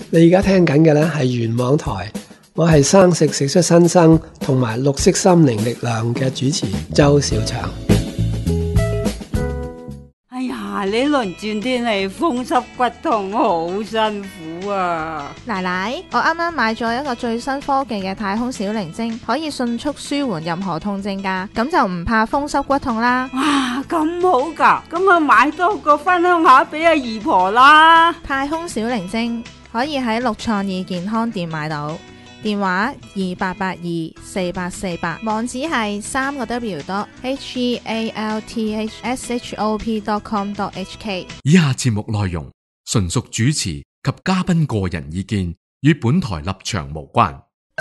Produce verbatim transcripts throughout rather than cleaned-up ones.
你而家聽緊嘅呢係原網台，我係生食食出新生同埋綠色心靈力量嘅主持周小祥。 哎呀，呢輪轉天氣風濕骨痛，好辛苦啊！ 奶奶，我啱啱買咗一個最新科技嘅太空小靈精，可以迅速舒緩任何痛症噶，咁就唔怕風濕骨痛啦。 哇，咁好噶，咁啊買多個分享下俾阿姨婆啦。 太空小靈精可以喺六創意健康店買到，電話二八八二四八四八，網址係三個 W dot H E A L T H S H O P dot com dot H K。 以下節目內容純屬主持及嘉賓個人意見，與本台立場無關。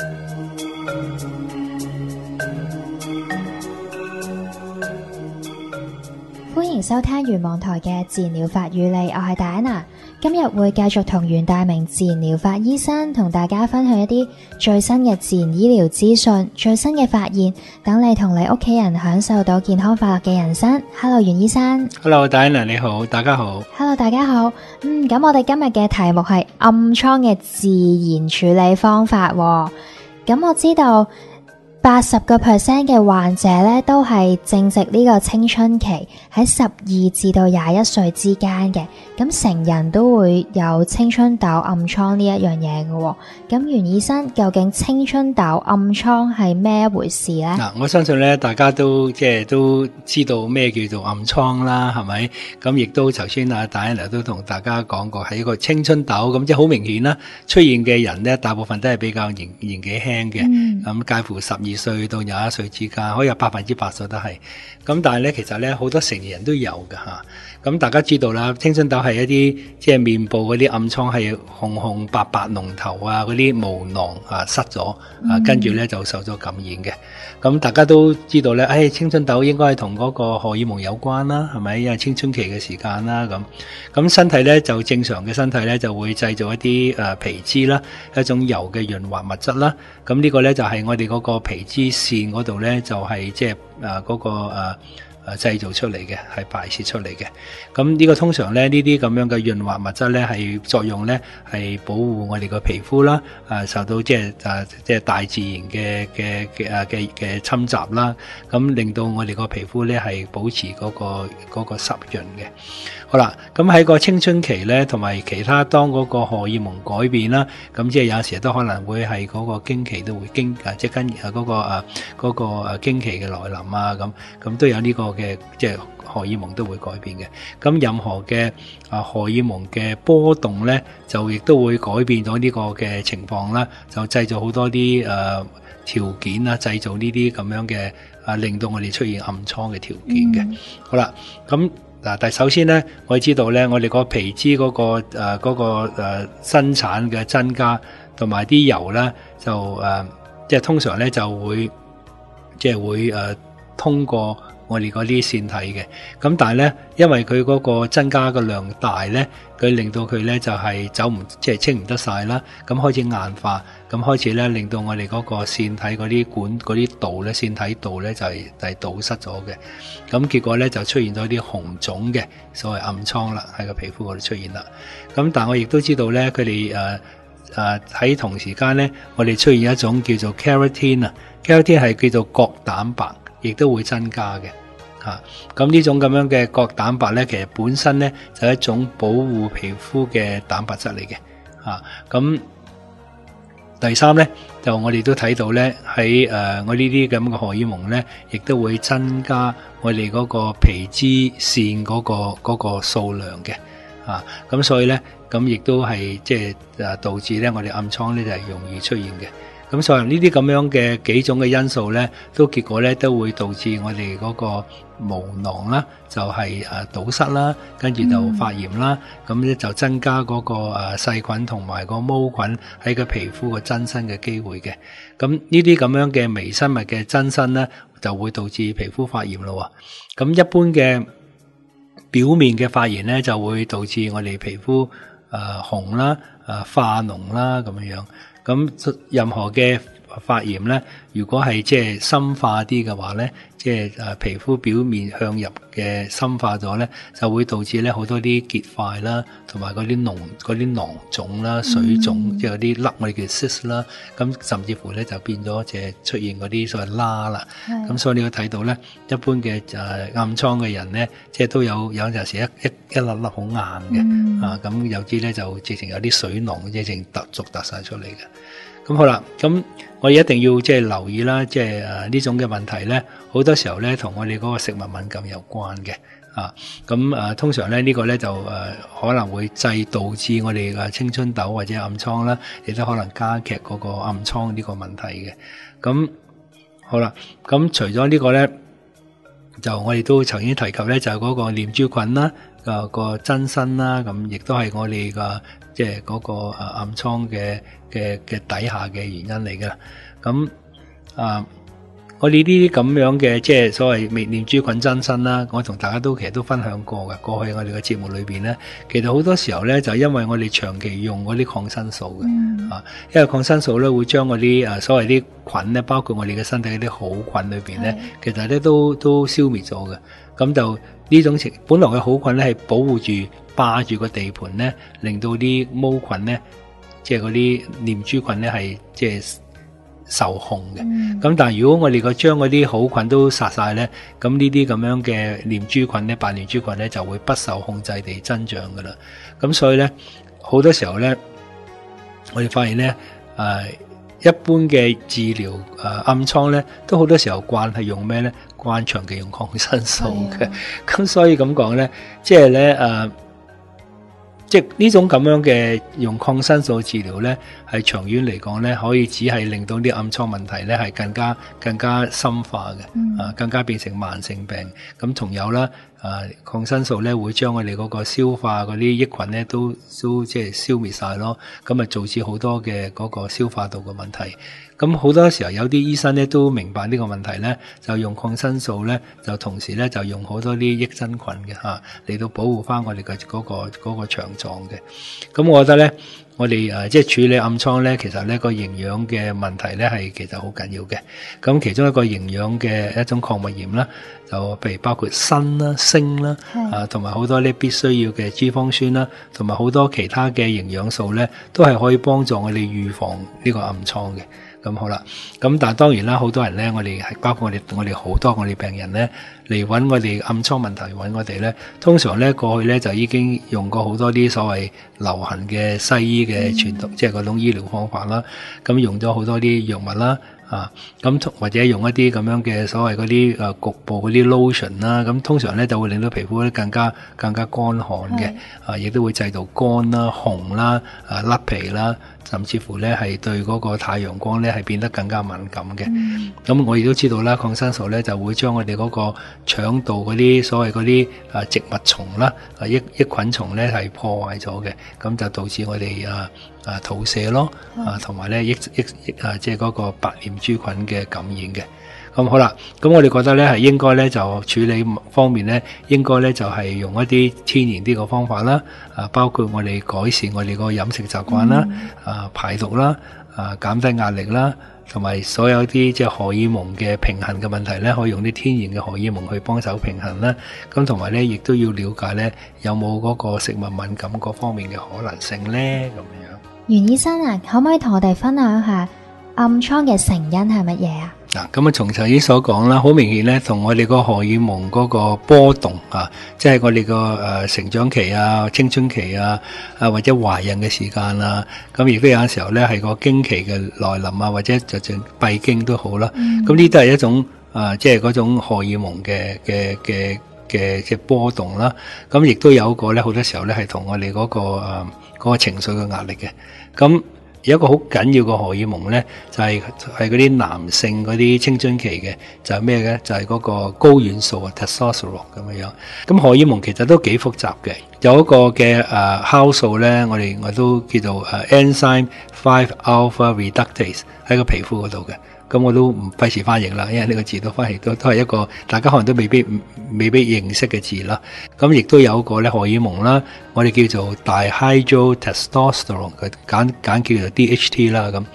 歡迎收聽原網台嘅自然療法與你，我係戴安娜。今日會繼續同袁大明自然療法醫生同大家分享一啲最新嘅自然醫療資訊、最新嘅發現，等你同你屋企人享受到健康快樂嘅人生。Hello， 袁醫生。 Hello， 戴安娜你好，大家好。 Hello， 大家好。嗯，咁我哋今日嘅題目係暗瘡嘅自然處理方法喎。咁我知道八十個 percent 嘅患者咧都係正值呢個青春期，喺十二至到廿一歲之間嘅。咁成人都會有青春痘暗瘡呢一樣嘢嘅。咁袁醫生，究竟青春痘暗瘡係咩一回事咧？ 嗱，我相信咧大家都即係都知道咩叫做暗瘡啦，係咪？咁亦都頭先阿戴安娜都同大家講過，係一個青春痘，咁即係好明顯啦。出現嘅人咧，大部分都係比較年年紀輕嘅，咁、嗯、介乎十二歲到廿一歲之間，可以有百分之八十都係。咁但係咧，其實咧好多成年人都有㗎吓。咁大家知道啦，青春痘係一啲即係面部嗰啲暗瘡係紅紅白白膿頭啊，嗰啲毛囊啊塞咗啊，跟住咧就受咗感染嘅。咁大家都知道咧，誒、哎、青春痘應該係同嗰個荷爾蒙有關啦，係咪？因為青春期嘅時間啦，咁咁身體咧就正常嘅身體咧就會製造一啲誒皮脂啦，一種油嘅潤滑物質啦。咁呢個咧就係我哋嗰個皮脂腺嗰度咧就係即係誒嗰個誒。呃誒製造出嚟嘅，係排泄出嚟嘅。咁呢個通常咧，呢啲咁樣嘅潤滑物質咧，係作用咧係保護我哋個皮膚啦，誒受到即係誒即係大自然嘅嘅嘅誒嘅嘅侵襲啦。咁令到我哋個皮膚咧係保持嗰個嗰個濕潤嘅。好啦，咁喺個青春期咧，同埋其他當嗰個荷爾蒙改變啦，咁即係有時都可能會係嗰個經期都會經誒即係跟誒嗰個誒嗰個誒經期嘅來臨啊，咁咁都有呢個嘅即係荷爾蒙都會改變嘅。咁任何嘅啊荷爾蒙嘅波動咧，就亦都會改變咗呢個嘅情況啦，就製造好多啲誒條件啊，製造呢啲咁樣嘅啊，令到我哋出現暗瘡嘅條件嘅。嗯、好啦，咁。嗱，但首先咧，我哋知道咧，我哋個皮脂嗰、嗰個誒嗰、呃嗰個誒、呃、生產嘅增加，同埋啲油咧就誒、呃，即係通常咧就會即係會誒、呃、通過我哋嗰啲腺體嘅。咁但係咧，因為佢嗰個增加嘅量大咧，佢令到佢咧就係、是、走唔即係清唔得晒啦。咁開始硬化，咁開始咧令到我哋嗰個腺體嗰啲管嗰啲道咧，腺體道咧就係、是、係、就是、堵塞咗嘅。咁結果咧就出現咗啲紅腫嘅所謂暗瘡啦，喺個皮膚嗰度出現啦。咁但係我亦都知道咧，佢哋誒誒喺同時間咧，我哋出現一種叫做 keratin 啊 ，keratin 係叫做角蛋白，亦都會增加嘅。嚇，咁呢種咁樣嘅角蛋白咧，其實本身咧就係一種保護皮膚嘅蛋白質嚟嘅。嚇，咁第三咧，就我哋都睇到咧，喺誒、呃、我呢啲咁嘅荷爾蒙咧，亦都會增加我哋嗰個皮脂腺嗰、嗰個嗰、嗰個數量嘅。啊，咁所以咧，咁亦都係即係誒導致咧我哋暗瘡咧就係、是、容易出現嘅。咁所以呢啲咁樣嘅幾種嘅因素咧，都結果咧都會導致我哋嗰個毛囊啦，就係誒堵塞啦，跟住就發炎啦，咁咧、嗯、就增加嗰個誒細菌同埋個毛菌喺個皮膚個增生嘅機會嘅。咁呢啲咁樣嘅微生物嘅增生咧，就會導致皮膚發炎咯。咁一般嘅表面嘅發炎咧，就會導致我哋皮膚誒、呃、紅啦、誒、呃、化膿啦咁樣樣。咁任何嘅發炎咧，如果係即係深化啲嘅話咧，即係誒皮膚表面向入嘅深化咗咧，就會導致咧好多啲結塊啦，同埋嗰啲膿嗰啲囊腫啦、水腫，嗯、即係嗰啲粒我哋叫 cyst 啦，咁甚至乎咧就變咗即係出現嗰啲所謂瘌啦。咁所以你要睇到咧，一般嘅誒暗瘡嘅人咧，即係都有有陣時一一一粒粒好硬嘅，嗯、啊咁有啲咧就直情有啲水囊，即係直突逐突晒出嚟嘅。咁好啦，咁我哋一定要即係留意啦，即係誒呢種嘅問題咧，好多時候咧同我哋嗰個食物敏感有關嘅，啊，咁誒、啊、通常咧呢、這個咧就誒、啊、可能會製導致我哋嘅青春痘或者暗瘡啦，亦都可能加劇嗰個暗瘡呢個問題嘅。咁好啦，咁除咗呢個咧，就我哋都曾經提及咧，就係、是、嗰個念珠菌啦，個、啊、個增生啦，咁亦都係我哋嘅即係嗰個誒暗瘡嘅嘅嘅底下嘅原因嚟嘅。咁啊，我哋呢啲咁樣嘅即係所謂念珠菌增生啦，我同大家都其實都分享過嘅。過去我哋嘅節目裏邊咧，其實好多時候咧就因為我哋長期用嗰啲抗生素嘅，嗯、啊，因為抗生素咧會將嗰啲誒所謂啲菌咧，包括我哋嘅身體嗰啲好菌裏邊咧，其實咧都都消滅咗嘅。咁就呢種情，本來嘅好菌咧係保護住霸住個地盤咧，令到啲毛菌咧，即係嗰啲念珠菌咧係即係受控嘅。咁、嗯、但係如果我哋個將嗰啲好菌都殺晒咧，咁呢啲咁樣嘅念珠菌咧，白念珠菌咧就會不受控制地增長噶啦。咁所以咧，好多時候咧，我哋發現咧，誒、呃，一般嘅治療誒、呃、暗瘡咧，都好多時候慣係用咩咧？慣長期用抗生素嘅。咁、哎、所以咁講咧，即係咧誒。呃即係呢種咁樣嘅用抗生素治療咧，係長遠嚟講咧，可以只係令到啲暗瘡問題咧係更加更加深化嘅，嗯、啊更加變成慢性病。咁同有啦，啊抗生素咧會將我哋嗰個消化嗰啲益菌咧都都即係消滅晒咯，咁啊導致好多嘅嗰個消化道嘅問題。咁好多時候有啲醫生咧都明白呢個問題咧，就用抗生素咧，就同時咧就用好多啲益生菌嘅嚇嚟到保護翻我哋嘅嗰個嗰個腸臟嘅。咁我覺得咧，我哋誒即係處理暗瘡咧，其實呢個營養嘅問題咧係其實好緊要嘅。咁其中一個營養嘅一種礦物鹽啦，就譬如包括鋅啦、鋅啦，啊同埋好多呢必須要嘅脂肪酸啦，同埋好多其他嘅營養素咧，都係可以幫助我哋預防呢個暗瘡嘅。咁好啦，咁但係當然啦，好多人咧，我哋係包括我哋我哋好多我哋病人咧嚟揾我哋暗瘡問題揾我哋咧，通常咧過去咧就已經用過好多啲所謂流行嘅西醫嘅傳統，嗯、即係嗰種醫療方法啦，咁用咗好多啲藥物啦。啊，咁或者用一啲咁樣嘅所謂嗰啲誒局部嗰啲 lotion 啦，咁通常咧就會令到皮膚咧更加更加乾旱嘅，啊，亦都會製造乾啦、紅啦、啊甩皮啦，甚至乎咧係對嗰個太陽光咧係變得更加敏感嘅。咁、嗯、我亦都知道啦，抗生素咧就會將我哋嗰個腸道嗰啲所謂嗰啲啊植物蟲啦、啊益益菌蟲咧係破壞咗嘅，咁就導致我哋啊啊肚瀉咯，啊同埋咧益益益啊即係嗰個白念珠菌嘅感染嘅。咁好啦，咁我哋覺得咧係應該咧就處理方面咧，應該咧就係用一啲天然啲嘅方法啦，啊包括我哋改善我哋個飲食習慣啦，嗯、啊排毒啦，啊減低壓力啦，同埋所有啲即係荷爾蒙嘅平衡嘅問題咧，可以用啲天然嘅荷爾蒙去幫手平衡啦。咁同埋咧，亦都要了解咧有冇嗰個食物敏感嗰方面嘅可能性咧，咁樣。 袁醫生啊，可唔可以同我哋分享下暗瘡嘅成因係乜嘢啊？ 嗱，咁啊，從頭先所講啦，好明顯咧，同我哋個荷爾蒙嗰個波動啊，即係我哋個誒成長期啊、青春期啊，啊或者懷孕嘅時間啊，咁亦都有陣時候咧係個經期嘅來臨啊，或者就算閉經都好啦。咁呢都係一種啊，即係嗰種荷爾蒙嘅嘅嘅嘅嘅波動啦。咁亦都有個咧，好多時候咧係同我哋嗰個誒嗰個情緒嘅壓力嘅。咁有一個好緊要嘅荷爾蒙咧，就係係嗰啲男性嗰啲青春期嘅，就係咩嘅？就係、是、嗰個睾丸素啊 ，testosterone 咁樣樣。咁荷爾蒙其實都幾複雜嘅，有一個嘅誒酵素咧，我哋我都叫做誒 enzyme five alpha reductase 喺個皮膚嗰度嘅。咁我都唔費事翻譯啦，因為呢個字都翻譯都都係一個大家可能都未必未必認識嘅字啦。咁亦都有一個咧荷爾蒙啦，我哋叫做 dihydrotestosterone，佢簡簡叫做 D H T 啦。咁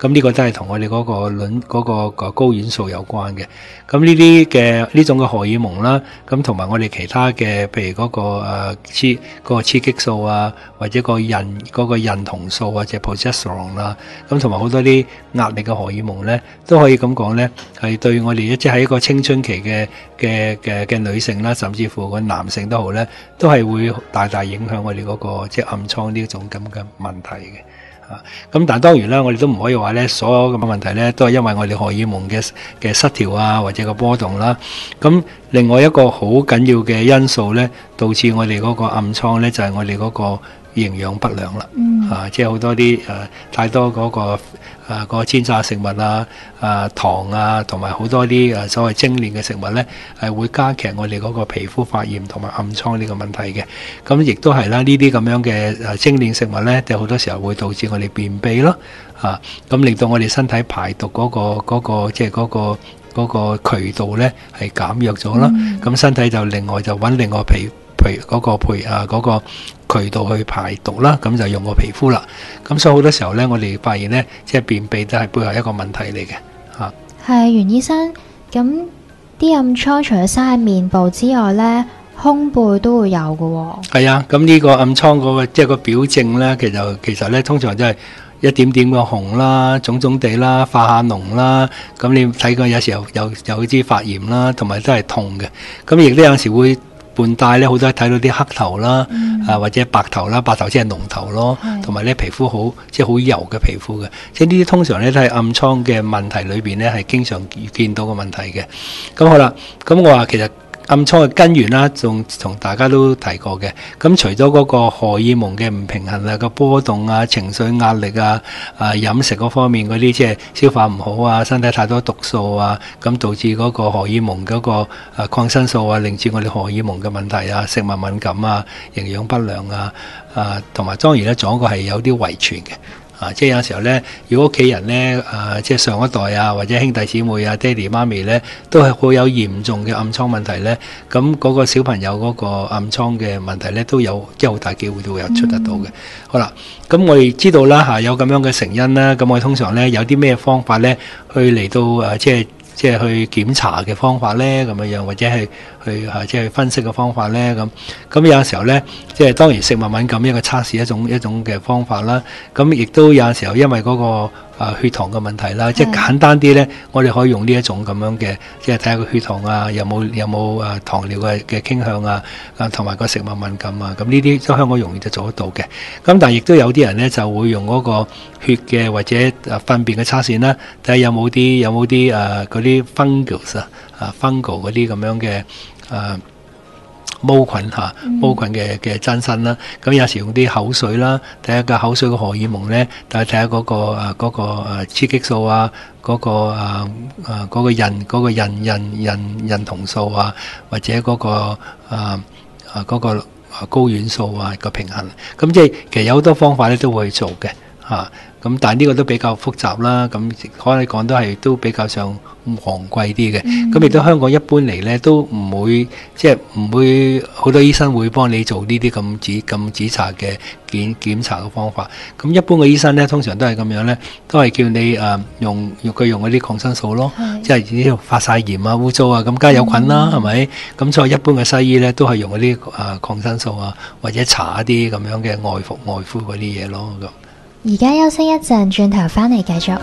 咁呢個都係同我哋嗰個卵嗰個個睾丸素有關嘅。咁呢啲嘅呢種嘅荷爾蒙啦，咁同埋我哋其他嘅，譬如嗰個誒雌嗰個雌激素啊，或者個孕嗰個孕酮素或者 progesterone 啦，咁同埋好多啲壓力嘅荷爾蒙咧，都可以咁講咧，係對我哋即係一個青春期嘅嘅嘅嘅女性啦，甚至乎個男性都好咧，都係會大大影響我哋嗰個即係暗瘡呢種咁嘅問題嘅。啊，咁但係當然啦，我哋都唔可以話咧，所有咁嘅問題咧，都係因為我哋荷爾蒙嘅嘅失調啊，或者個波動啦。咁另外一個好緊要嘅因素咧，導致我哋嗰個暗瘡咧，就係我哋嗰個營養不良啦。嗯。啊，即係好多啲誒、呃、太多嗰、嗰個。啊，嗰個煎炸食物啊，啊糖啊，同埋好多啲誒所謂精煉嘅食物咧，係會加劇我哋嗰個皮膚發炎同埋暗瘡呢個問題嘅。咁亦都係啦，呢啲咁樣嘅誒精煉食物咧，就好多時候會導致我哋便秘咯。啊，咁令到我哋身體排毒嗰個嗰個即係嗰個嗰個渠道咧係減弱咗啦。咁、嗯、身體就另外就揾另外皮皮嗰個皮啊嗰個渠道去排毒啦，咁就用個皮膚啦。咁所以好多時候咧，我哋發現咧，即係便秘都係背後一個問題嚟嘅嚇。 係袁醫生，咁啲暗瘡除咗生喺面部之外咧，胸背都會有嘅喎。係啊，咁呢個暗瘡嗰個即係個表證咧，其實其實咧通常都係一點點嘅紅啦、腫腫地啦、化下膿啦。咁你睇過有時候有有啲發炎啦，同埋都係痛嘅。咁亦都有時會伴帶咧，好多睇到啲黑頭啦，嗯、啊或者白頭啦，白頭即係膿頭咯，同埋咧皮膚好即係好油嘅皮膚嘅，即係呢啲通常咧都係暗瘡嘅問題裏邊咧係經常見到嘅問題嘅。咁好啦，咁我話其實暗瘡嘅根源啦，仲同大家都提過嘅。咁除咗嗰個荷爾蒙嘅唔平衡啊、個波動啊、情緒壓力啊、啊飲食嗰方面嗰啲即係消化唔好啊、身體太多毒素啊，咁導致嗰個荷爾蒙嗰個啊抗生素啊，令至我哋荷爾蒙嘅問題啊、食物敏感啊、營養不良啊，啊同埋當然咧，仲有一個係有啲遺傳嘅。啊，即係有時候咧，如果屋企人咧，啊，即係上一代啊，或者兄弟姊妹啊、爹哋媽咪咧，都係好有嚴重嘅暗瘡問題咧，咁嗰個小朋友嗰個暗瘡嘅問題咧，都有即係好大機會都會有出得到嘅。嗯、好啦，咁我哋知道啦嚇，有咁樣嘅成因啦，咁我哋通常咧有啲咩方法咧，去嚟到誒即係。即係去檢查嘅方法咧，咁樣樣或者係去嚇即係分析嘅方法咧，咁咁有陣時候咧，即係當然食物敏感一個測試一種一種嘅方法啦。咁亦都有陣時候因為嗰個啊血糖嘅問題啦，即係簡單啲咧，我哋可以用呢一種咁樣嘅，即係睇下個血糖啊，有冇有冇啊糖尿嘅嘅傾向啊，啊同埋個食物敏感啊，咁呢啲都香港容易就做得到嘅。咁但係亦都有啲人咧就會用嗰個血嘅或者啊糞便嘅測試啦，睇下有冇啲有冇啲誒嗰啲 fungus 啊啊 fungal 嗰啲咁樣嘅誒毛菌嚇毛菌嘅嘅增生啦。咁有時用啲口水啦，睇下個口水嘅荷爾蒙咧，但係睇下嗰個誒嗰個誒雌激素啊，嗰個誒誒嗰個孕嗰個孕孕孕孕酮素啊，或者嗰個誒誒嗰個睾丸素啊個平衡。咁即係其實有好多方法咧都會做嘅嚇。咁但係呢個都比較複雜啦，咁可能講都係都比較上昂貴啲嘅。咁亦都香港一般嚟咧都唔會即係唔會好多醫生會幫你做呢啲咁仔咁仔細嘅檢檢查嘅方法。咁一般嘅醫生咧通常都係咁樣咧，都係叫你誒、呃、用用佢用嗰啲抗生素咯，即係呢度發晒炎啊、污糟啊，咁梗係有菌啦，係咪、嗯？咁所以一般嘅西醫咧都係用嗰啲誒抗生素啊，或者搽一啲咁樣嘅外服外敷嗰啲嘢咯咁。 而家休息一陣，轉頭返嚟繼續。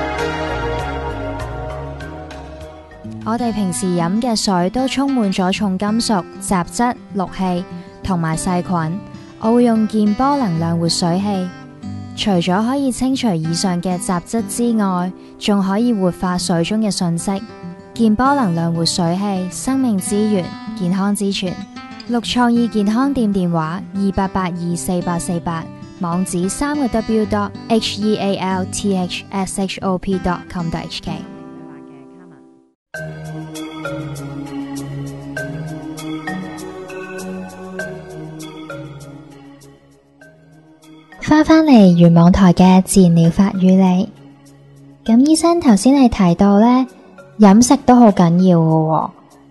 我哋平時飲嘅水都充滿咗重金屬、雜質、氯氣同埋細菌。我會用健波能量活水器，除咗可以清除以上嘅雜質之外，仲可以活化水中嘅訊息。健波能量活水器，生命之源，健康之泉。綠創意健康店電話二八八二四八四八。網址三個 w dot h e a l t h s h o p dot com dot h k。翻返嚟原網台嘅自然療法與你。咁醫生頭先你提到呢，飲食都好緊要嘅喎。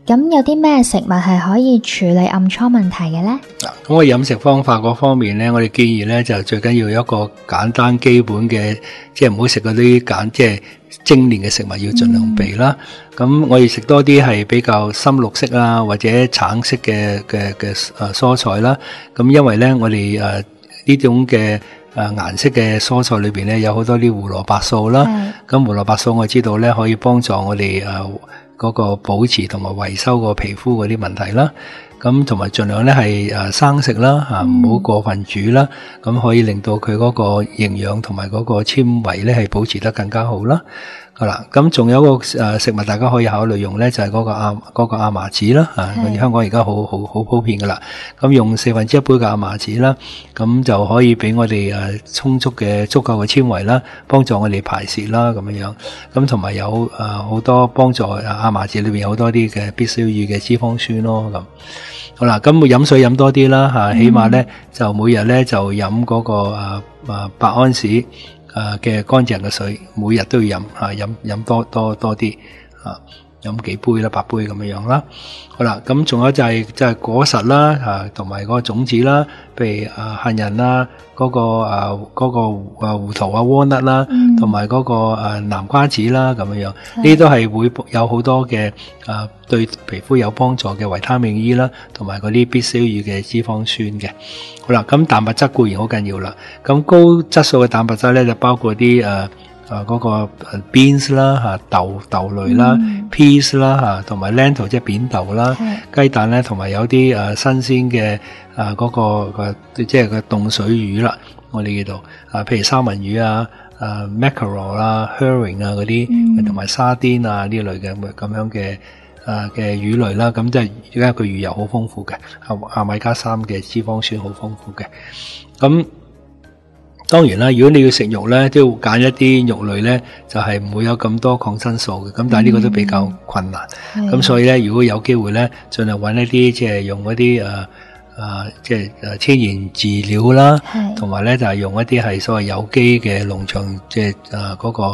咁有啲咩食物係可以處理暗瘡問題嘅呢？ 嗱，咁我飲食方法嗰方面咧，我哋建議咧就最緊要有一個簡單基本嘅，即係唔好食嗰啲簡即係精煉嘅食物，要盡量避啦。咁、嗯、我哋食多啲係比較深綠色啊，或者橙色嘅嘅嘅誒蔬菜啦。咁因為咧，我哋誒呢種嘅誒顏色嘅蔬菜裏邊咧，有好多啲胡蘿蔔素啦。咁胡蘿蔔素我知道咧可以幫助我哋誒嗰個保持同埋維修個皮膚嗰啲問題啦。咁同埋盡量咧係誒生食啦，嚇唔好過分煮啦，咁可以令到佢嗰個營養同埋嗰個纖維咧係保持得更加好啦。好啦，咁仲有一個誒食物大家可以考慮用咧，就係嗰個亞嗰個亞麻籽啦，嚇我哋香港而家好好好普遍噶啦。咁用四分之一杯嘅亞麻籽啦，咁就可以俾我哋誒充足嘅足夠嘅纖維啦，幫助我哋排泄啦咁樣樣。咁同埋有誒好多幫助亞麻籽裏邊有好多啲嘅必需要嘅脂肪酸咯咁。好啦，咁飲水飲多啲啦嚇，起碼咧就每日咧就飲嗰個誒誒八安士誒嘅乾淨嘅水，每日都要飲嚇，飲飲多多多啲嚇，飲幾杯啦，八杯咁樣樣啦。好啦，咁仲有就係就係果實啦嚇，同埋嗰個種子啦，譬如誒杏仁啦，嗰個誒嗰個誒胡桃啊 walnut 啦，同埋嗰個誒南瓜子啦咁樣樣，呢啲都係會有好多嘅誒對皮膚有幫助嘅維他命 E 啦，同埋嗰啲必需要嘅脂肪酸嘅。好啦，咁蛋白質固然好緊要啦，咁高質素嘅蛋白質咧就包括啲誒誒嗰個 beans 啦嚇，豆豆類啦、嗯、peas 啦嚇，同埋 lentil 即係扁豆啦，雞蛋咧，同埋有啲誒新鮮嘅誒嗰個嘅即係個凍水魚啦，我哋叫做啊，譬如三文魚啊、誒 mackerel 啦、herring 啊嗰啲，同埋沙甸啊呢類嘅咁樣嘅誒嘅魚類啦，咁即係而家個魚油好豐富嘅，亞米加三嘅脂肪酸好豐富嘅，咁。當然啦，如果你要食肉咧，都要揀一啲肉類咧，就係唔會有咁多抗生素嘅。咁但係呢個都比較困難。咁、嗯、所以咧，如果有機會咧，盡量揾一啲即係用嗰啲誒誒，即係誒天然飼料啦，同埋咧就係用一啲係所謂有機嘅農場，即係誒嗰個誒誒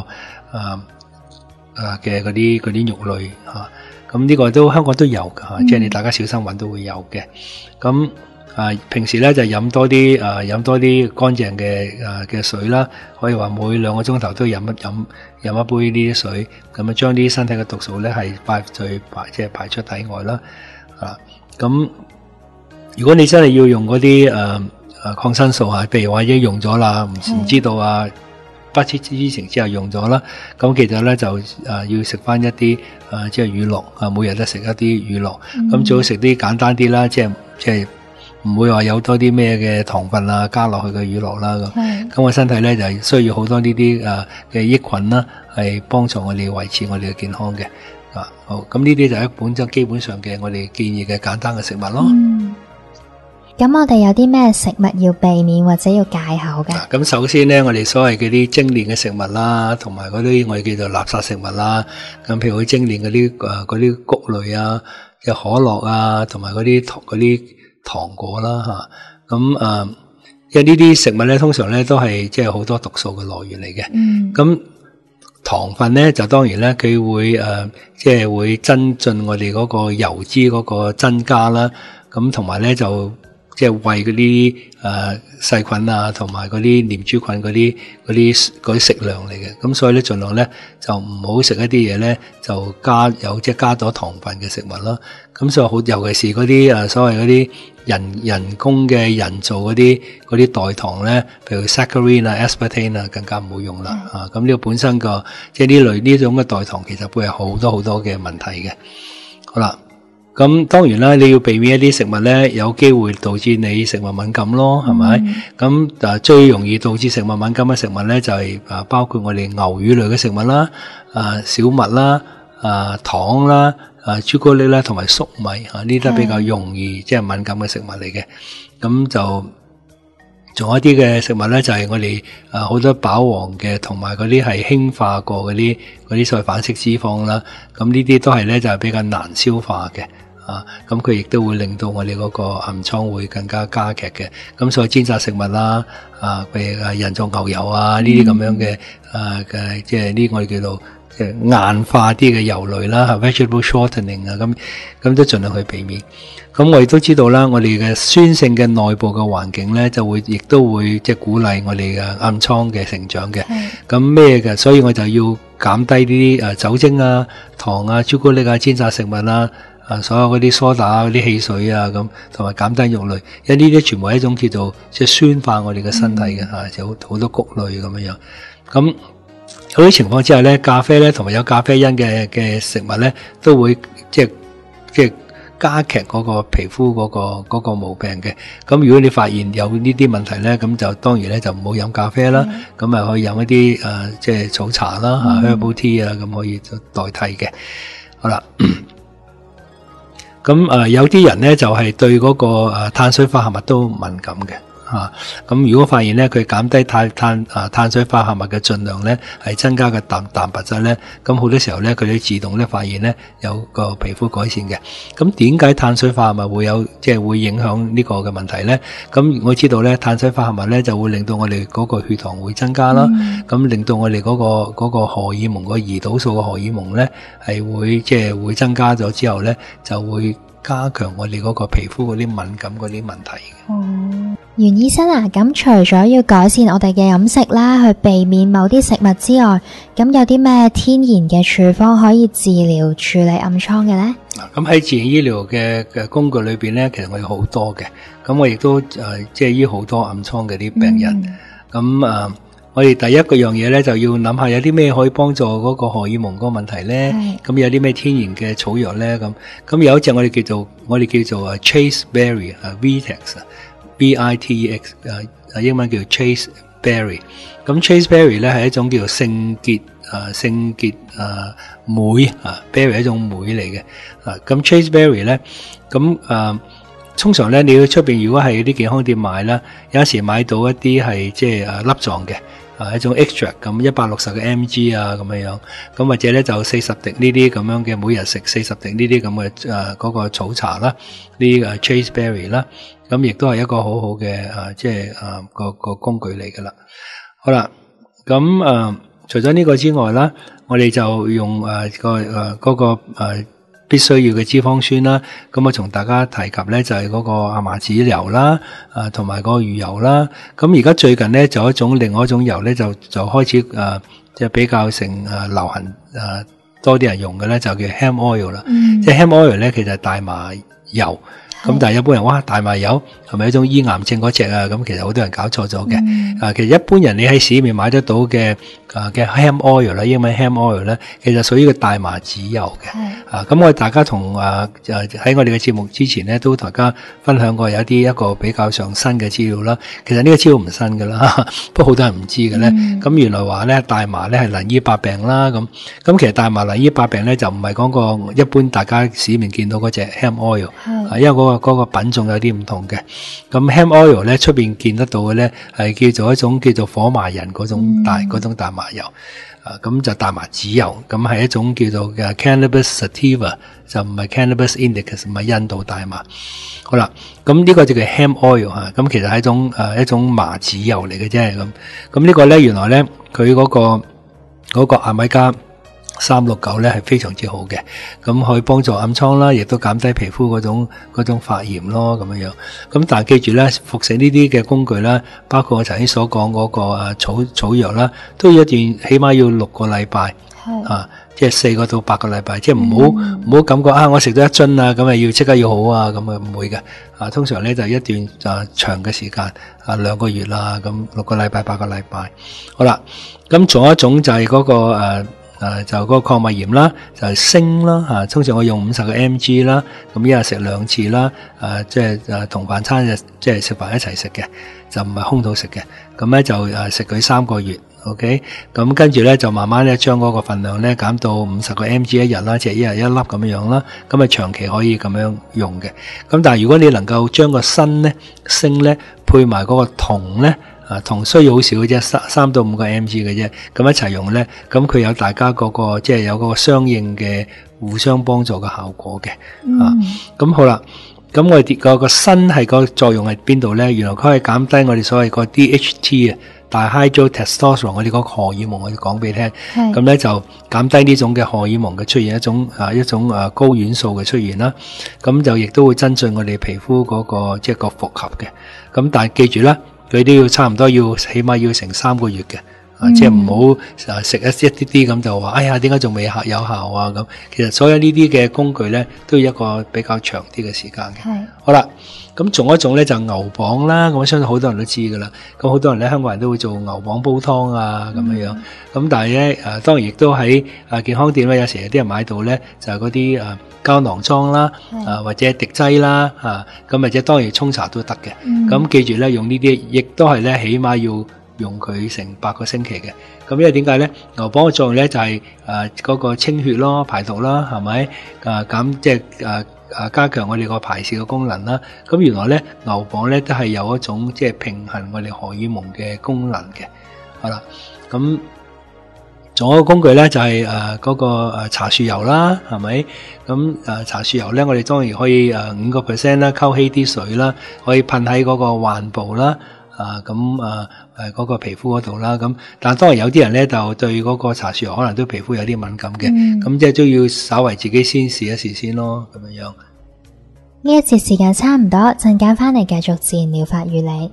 嘅嗰啲嗰啲肉類嚇。咁呢個都香港都有㗎嚇，即係你大家小心揾都會有嘅。咁啊，平時咧就飲多啲啊，飲多啲乾淨嘅啊嘅水啦，可以話每兩個鐘頭都飲一飲飲一杯呢啲水，咁啊將啲身體嘅毒素咧係快最排即係排出體外啦。啊，咁如果你真係要用嗰啲誒誒抗生素啊，譬如話已經用咗啦，唔唔知道啊，不知之情之後用咗啦，咁其實咧就誒要食翻一啲誒即係乳酪啊，每日都食一啲乳酪，咁最好食啲簡單啲啦，即係即係。唔會話有多啲咩嘅糖分啊加落去嘅乳酪啦咁，咁我身體咧就需要好多呢啲誒嘅益菌啦，係幫助我哋維持我哋嘅健康嘅。啊，好，咁呢啲就係本質基本上嘅我哋建議嘅簡單嘅食物咯。 嗯，咁我哋有啲咩食物要避免或者要戒口嘅？ 咁首先咧，我哋所謂嗰啲精煉嘅食物啦，同埋嗰啲我哋叫做垃圾食物啦，咁譬如好精煉嗰啲誒嗰啲穀類啊，嘅可樂啊，同埋嗰啲嗰啲。糖果啦吓，咁誒，因為呢啲食物咧，通常咧都係即係好多毒素嘅來源嚟嘅。嗯，咁糖分咧就當然咧，佢會誒，即係會增進我哋嗰個油脂嗰個增加啦。咁同埋咧就即係為嗰啲誒細菌啊，同埋嗰啲念珠菌嗰啲嗰啲嗰啲食糧嚟嘅。咁所以咧盡量咧就唔好食一啲嘢咧，就加有即係加咗糖分嘅食物啦。咁所以好，尤其是嗰啲誒所謂嗰啲人人工嘅人造嗰啲嗰啲代糖咧，譬如 saccharin 啊、aspartame 啊，更加唔好用啦。嗯、啊，咁呢個本身個即係呢類呢種嘅代糖，其實會有好多好多嘅問題嘅。好啦，咁當然啦，你要避免一啲食物咧，有機會導致你食物敏感咯，係咪？咁、嗯、啊，最容易導致食物敏感嘅食物咧，就係啊，包括我哋牛乳類嘅食物啦，啊，小麥啦，啊，糖啦。啊，朱古力啦，同埋粟米啊，呢啲都比較容易即係敏感嘅食物嚟嘅。咁就仲有一啲嘅食物咧，就係、是、我哋啊好多飽黃嘅，同埋嗰啲係氫化過嗰啲嗰啲所謂反式脂肪啦。咁呢啲都係咧就係、是、比較難消化嘅。啊，咁佢亦都會令到我哋嗰個暗瘡會更加加劇嘅。咁所以煎炸食物啦，啊，譬如啊人造牛油啊呢啲咁樣嘅啊嘅，即係呢我哋叫做即係硬化啲嘅油類啦 ，vegetable shortening 啊，咁咁都盡量去避免。咁我亦都知道啦，我哋嘅酸性嘅內部嘅環境咧，就會亦都會即係鼓勵我哋嘅暗瘡嘅成長嘅。咁咩嘅？所以我就要減低啲誒酒精啊、糖啊、朱古力啊、煎炸食物啊、啊所有嗰啲梳打啊、嗰啲汽水啊咁，同埋減低肉類，因為呢啲全部係一種叫做即係酸化我哋嘅身體嘅嚇，有好多穀類咁樣樣。咁好多情況之下咧，咖啡咧同埋有咖啡因嘅嘅食物咧，都會即係即係加劇嗰個皮膚嗰個嗰個毛病嘅。咁如果你發現有呢啲問題咧，咁就當然咧就唔好飲咖啡啦。咁啊可以飲一啲誒即係草茶啦嚇 herbal tea 啊，咁可以代替嘅。好啦，咁誒有啲人咧就係對嗰個誒碳水化合物都敏感嘅。啊，咁如果發現咧佢減低碳碳啊碳水化合物嘅盡量咧，係增加嘅蛋蛋白質咧，咁好多時候咧佢哋自動咧發現咧有個皮膚改善嘅。咁點解碳水化合物會有即係、就是、會影響呢個嘅問題咧？咁我知道咧碳水化合物咧就會令到我哋嗰個血糖會增加啦，咁、嗯、令到我哋嗰、那個嗰、那個荷爾蒙、那個胰島素嘅荷爾蒙咧係會即係、就是、會增加咗之後咧就會加強我哋嗰個皮膚嗰啲敏感嗰啲問題嘅。 哦，袁醫生啊，咁除咗要改善我哋嘅飲食啦，去避免某啲食物之外，咁有啲咩天然嘅處方可以治療處理暗瘡嘅呢？ 咁喺自然醫療嘅嘅工具裏邊咧，其實我有好多嘅，咁我亦都誒、呃、即係醫好多暗瘡嘅啲病人。咁、嗯、誒、呃，我哋第一個樣嘢咧就要諗下有啲咩可以幫助嗰個荷爾蒙嗰個問題咧。咁有啲咩天然嘅草藥咧？咁咁有一隻我哋叫做我哋叫做啊 Chasteberry 啊 Vitex 啊。B I T E X 誒英文叫 Chasteberry， 咁 Chasteberry 咧係一種叫做聖潔誒聖潔誒莓啊 berry 係一種莓嚟嘅啊，咁 Chasteberry 咧咁誒通常咧你要出邊如果係啲健康店買啦，有時買到一啲係即係誒粒狀嘅啊一種 extract 咁一百六十個 mg 啊咁樣樣，咁或者咧就四十滴呢啲咁樣嘅每日食四十滴呢啲咁嘅誒嗰個草茶啦，呢誒 Chasteberry 啦。咁亦都係一個好好嘅誒，即係誒個個工具嚟噶啦。好啦，咁誒、呃、除咗呢個之外啦，我哋就用誒、呃、個誒嗰、呃那個誒、呃、必須要嘅脂肪酸啦。咁我同大家提及咧就係、是、嗰個亞麻籽油啦，誒同埋嗰個魚油啦。咁而家最近咧就有一種另外一種油咧就就開始誒、呃、即係比較成誒、呃、流行誒、呃、多啲人用嘅咧就叫 hemp oil 啦。嗯、即係 hemp oil 咧其實係大麻油。咁但係一般人哇大麻油係咪一種醫癌症嗰隻啊？咁其實好多人搞錯咗嘅。嗯、啊，其實一般人你喺市面買得到嘅啊嘅 hemp oil 啦，英文 hemp oil 咧，其實屬於個大麻籽油嘅。啊，咁我哋大家同啊喺我哋嘅節目之前咧，都同大家分享過有啲一個比較上新嘅資料啦。其實呢個資料唔新噶啦，不過好多人唔知嘅咧。咁、嗯、原來話咧大麻咧係能醫百病啦。咁咁其實大麻能醫百病咧就唔係講個一般大家市面見到嗰隻 hemp oil，啊，因為嗰、嗰個嗰、嗰個品種有啲唔同嘅。咁 hemp oil 咧出邊見得到嘅咧係叫做一種叫做火麻仁嗰種大嗰、嗯、種大麻油。啊，咁就大麻籽油，咁係一種叫做嘅 Cannabis sativa， 就唔係 Cannabis indica， 唔係印度大麻。好啦，咁呢個就叫 hemp oil 吓，咁其實係一種誒、呃、一種麻籽油嚟嘅啫。咁咁呢個咧原來咧佢嗰個嗰、嗰個亞米加三六九咧係非常之好嘅，咁可以幫助暗瘡啦，亦都減低皮膚嗰種嗰種發炎咯，咁樣樣。咁但係記住咧，服食呢啲嘅工具啦，包括我頭先所講嗰個誒草草藥啦，都要一段起碼要六個禮拜，啊，即係四個到八個禮拜，即係唔好唔好感覺啊，我食咗一樽啊，咁啊要即刻要好啊，咁啊唔會嘅。啊，通常咧就一段啊長嘅時間，啊兩個月啦，咁六個禮拜八個禮拜。好啦，咁仲有一種就係嗰個誒。誒、呃、就嗰個礦物鹽啦，就係鋅啦嚇，通常我用五十個 mg 啦，咁一日食兩次啦，誒、呃、即係誒同飯餐嘅即係食飯一齊食嘅，就唔係空肚食嘅，咁咧就誒食佢三個月 ，OK， 咁跟住咧就慢慢咧將嗰個份量咧減到五十個 mg 一日啦，即係一日一粒咁樣樣啦，咁啊長期可以咁樣用嘅，咁但係如果你能夠將個鋅咧、鋅咧配埋嗰個銅咧。啊，銅需要好少嘅啫，三三到五個 mg 嘅啫，咁一齊用咧，咁佢有大家嗰、嗰個即係有嗰個相應嘅互相幫助嘅效果嘅，嗯、啊，咁好啦，咁我哋個個鋅係個作用係邊度咧？原來佢可以減低我哋所謂個 D H T 啊大 hydro testosterone 我哋嗰個荷爾蒙我哋講俾你聽， 係咁咧就減低呢種嘅荷爾蒙嘅出現，一種啊一種啊高丸素嘅出現啦，咁就亦都會增進我哋皮膚嗰、個即係、個複合嘅，咁但係記住啦，佢都要差唔多要起碼要成三個月嘅。啊，即係唔好啊食一一啲啲咁就話，哎呀點解仲未效有效啊咁？其實所有呢啲嘅工具咧，都要一個比較長啲嘅時間嘅。 係好啦，咁仲一種咧就牛蒡啦，咁我相信好多人都知噶啦。咁好多人咧，香港人都會做牛蒡煲湯啊咁樣樣。咁但係咧誒，當然亦都喺啊健康店咧，有時有啲人買到咧就係嗰啲誒膠囊裝啦，啊或者滴劑啦，嚇咁或者當然沖茶都得嘅。咁記住咧，用呢啲亦都係咧，起碼要用佢成八個星期嘅，咁因為點解咧？牛蒡嘅作用咧就係誒嗰個清血咯、排毒啦，係咪？誒減即係誒誒加強我哋個排泄嘅功能啦。咁原來咧牛蒡咧都係有一種即係平衡我哋荷爾蒙嘅功能嘅。好啦，咁仲有一個工具咧就係誒嗰個誒茶樹油啦，係咪？咁誒茶樹油咧，我哋當然可以誒五個 percent 啦，溝稀啲水啦，可以噴喺嗰個患部啦。啊，咁啊，誒嗰個皮膚嗰度啦，咁但係當然有啲人咧就對嗰個茶樹油可能對皮膚有啲敏感嘅，咁即係都要稍為自己先試一試先咯，咁樣樣。 呢一節時間差唔多，陣間翻嚟繼續自然療法與你。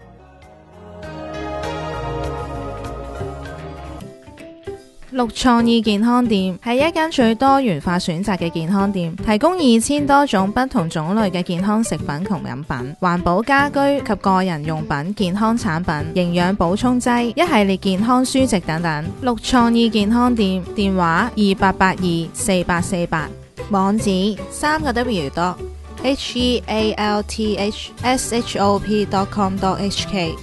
綠創意健康店係一間最多元化選擇嘅健康店，提供二千多種不同種類嘅健康食品同飲品、環保家居及個人用品、健康產品、營養補充劑、一系列健康書籍等等。綠創意健康店電話二八八二四八四八，網址三個 W dot H E A L T H S H O P dot com dot H K。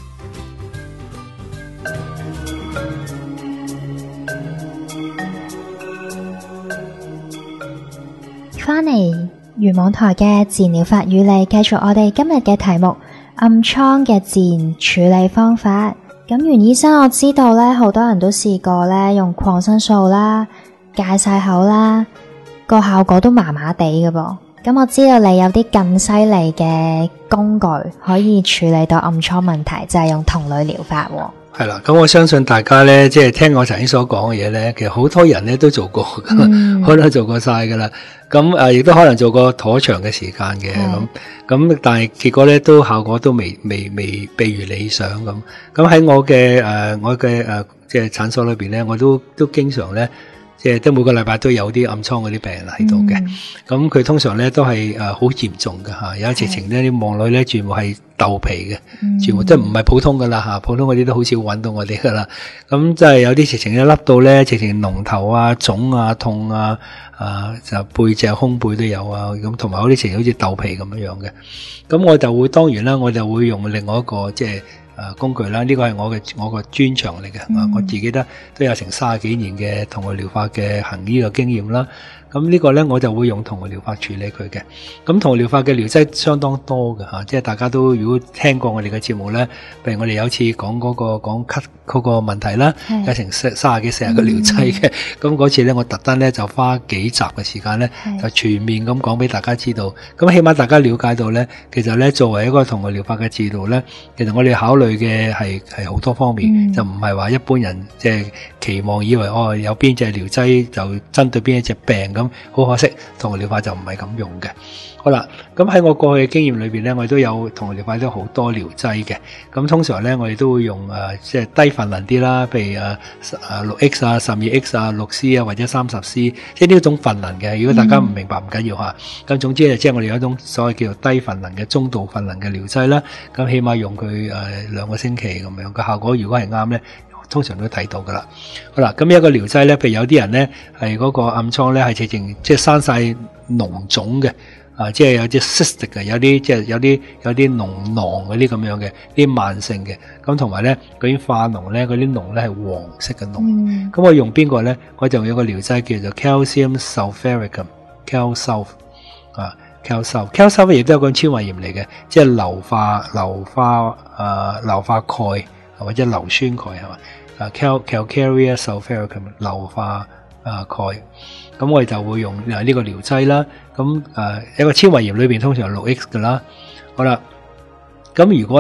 翻嚟漁網台嘅自然療法與你，繼續我哋今日嘅題目暗瘡嘅自然處理方法。咁袁醫生，我知道咧，好多人都試過咧用抗生素啦、戒晒口啦，個效果都麻麻地嘅噃。咁我知道你有啲更犀利嘅工具可以處理到暗瘡問題，就係用銅鋁療法。 係啦，咁我相信大家咧，即係聽我頭先所講嘅嘢咧，其實好多人咧都做過噶，嗯、可能做過晒噶啦。咁誒，亦都可能做過頗長嘅時間嘅咁。咁但係結果咧，都效果都未未未未如理想咁。咁喺我嘅誒、呃，我嘅誒、呃，即係診所裏邊咧，我都都經常咧。即係都每個禮拜都有啲暗瘡嗰啲病人喺度嘅，咁佢、嗯、通常咧都係誒好嚴重嘅嚇，有直情咧啲望落咧全部係豆皮嘅，嗯、全部都唔係普通噶啦嚇，普通嗰啲都好少揾到我哋噶啦，咁即係有啲直情一粒到咧，直情膿頭啊、腫啊、痛啊，啊就背脊、胸背都有啊，咁同埋嗰啲直情好似豆皮咁樣樣嘅，咁我就會當然啦，我就會用另外一個即係。誒工具啦，呢個係我嘅我個專長嚟嘅，嗯、我自己都都有成三十幾年嘅銅鋁療法嘅行醫嘅經驗啦。咁呢個咧我就會用銅鋁療法處理佢嘅。咁銅鋁療法嘅療劑相當多嘅嚇，即係大家都如果聽過我哋嘅節目咧，譬如我哋有次講嗰、嗰個講咳嗰個問題啦，是有成三十幾四十個療劑嘅。咁嗰、嗯、次咧我特登咧就花幾集嘅時間咧，是就全面咁講俾大家知道。咁起碼大家了解到咧，其實咧作為一個銅鋁療法嘅治療咧，其實我哋考慮嘅係係好多方面，嗯、就唔係話一般人即係期望以為哦有邊隻療劑就針對邊一隻病。咁好可惜，銅鋁療法就唔係咁用嘅。好啦，咁喺我過去嘅經驗裏邊咧，我哋都有銅鋁療法都好多療劑嘅。咁通常咧，我哋都會用誒、呃，即係低份量啲啦，譬如誒誒六 X 啊、十二 X 啊、六 C 啊或者三十 C， 即係呢種份量嘅。如果大家唔明白唔緊要吓。咁總之即係我哋有一種所謂叫做低份量嘅中度份量嘅療劑啦。咁起碼用佢誒、呃、兩個星期咁樣嘅效果，如果係啱咧。通常都睇到噶啦，好啦，咁一個療劑咧，譬如有啲人咧係嗰個暗瘡咧係直情即係生晒膿腫嘅，啊，即係有啲 cystic 嘅，有啲即係有啲有啲膿囊嗰啲咁樣嘅，啲慢性嘅，咁同埋咧嗰啲化膿咧，嗰啲膿咧係黃色嘅膿，咁、嗯、我用邊個咧？我就有個療劑叫做 calcium sulfuricum，calsulf 啊 calsulf，calsulf 亦都有個纖維鹽嚟嘅，即係硫化硫化誒硫化鈣或者硫酸鈣係嘛？啊 cal calcareous sulfuricum 硫化啊鈣，咁我哋就會用啊呢個療劑啦。咁誒一個纖維鹽裏邊通常有六 X 噶啦。好啦，咁如果咧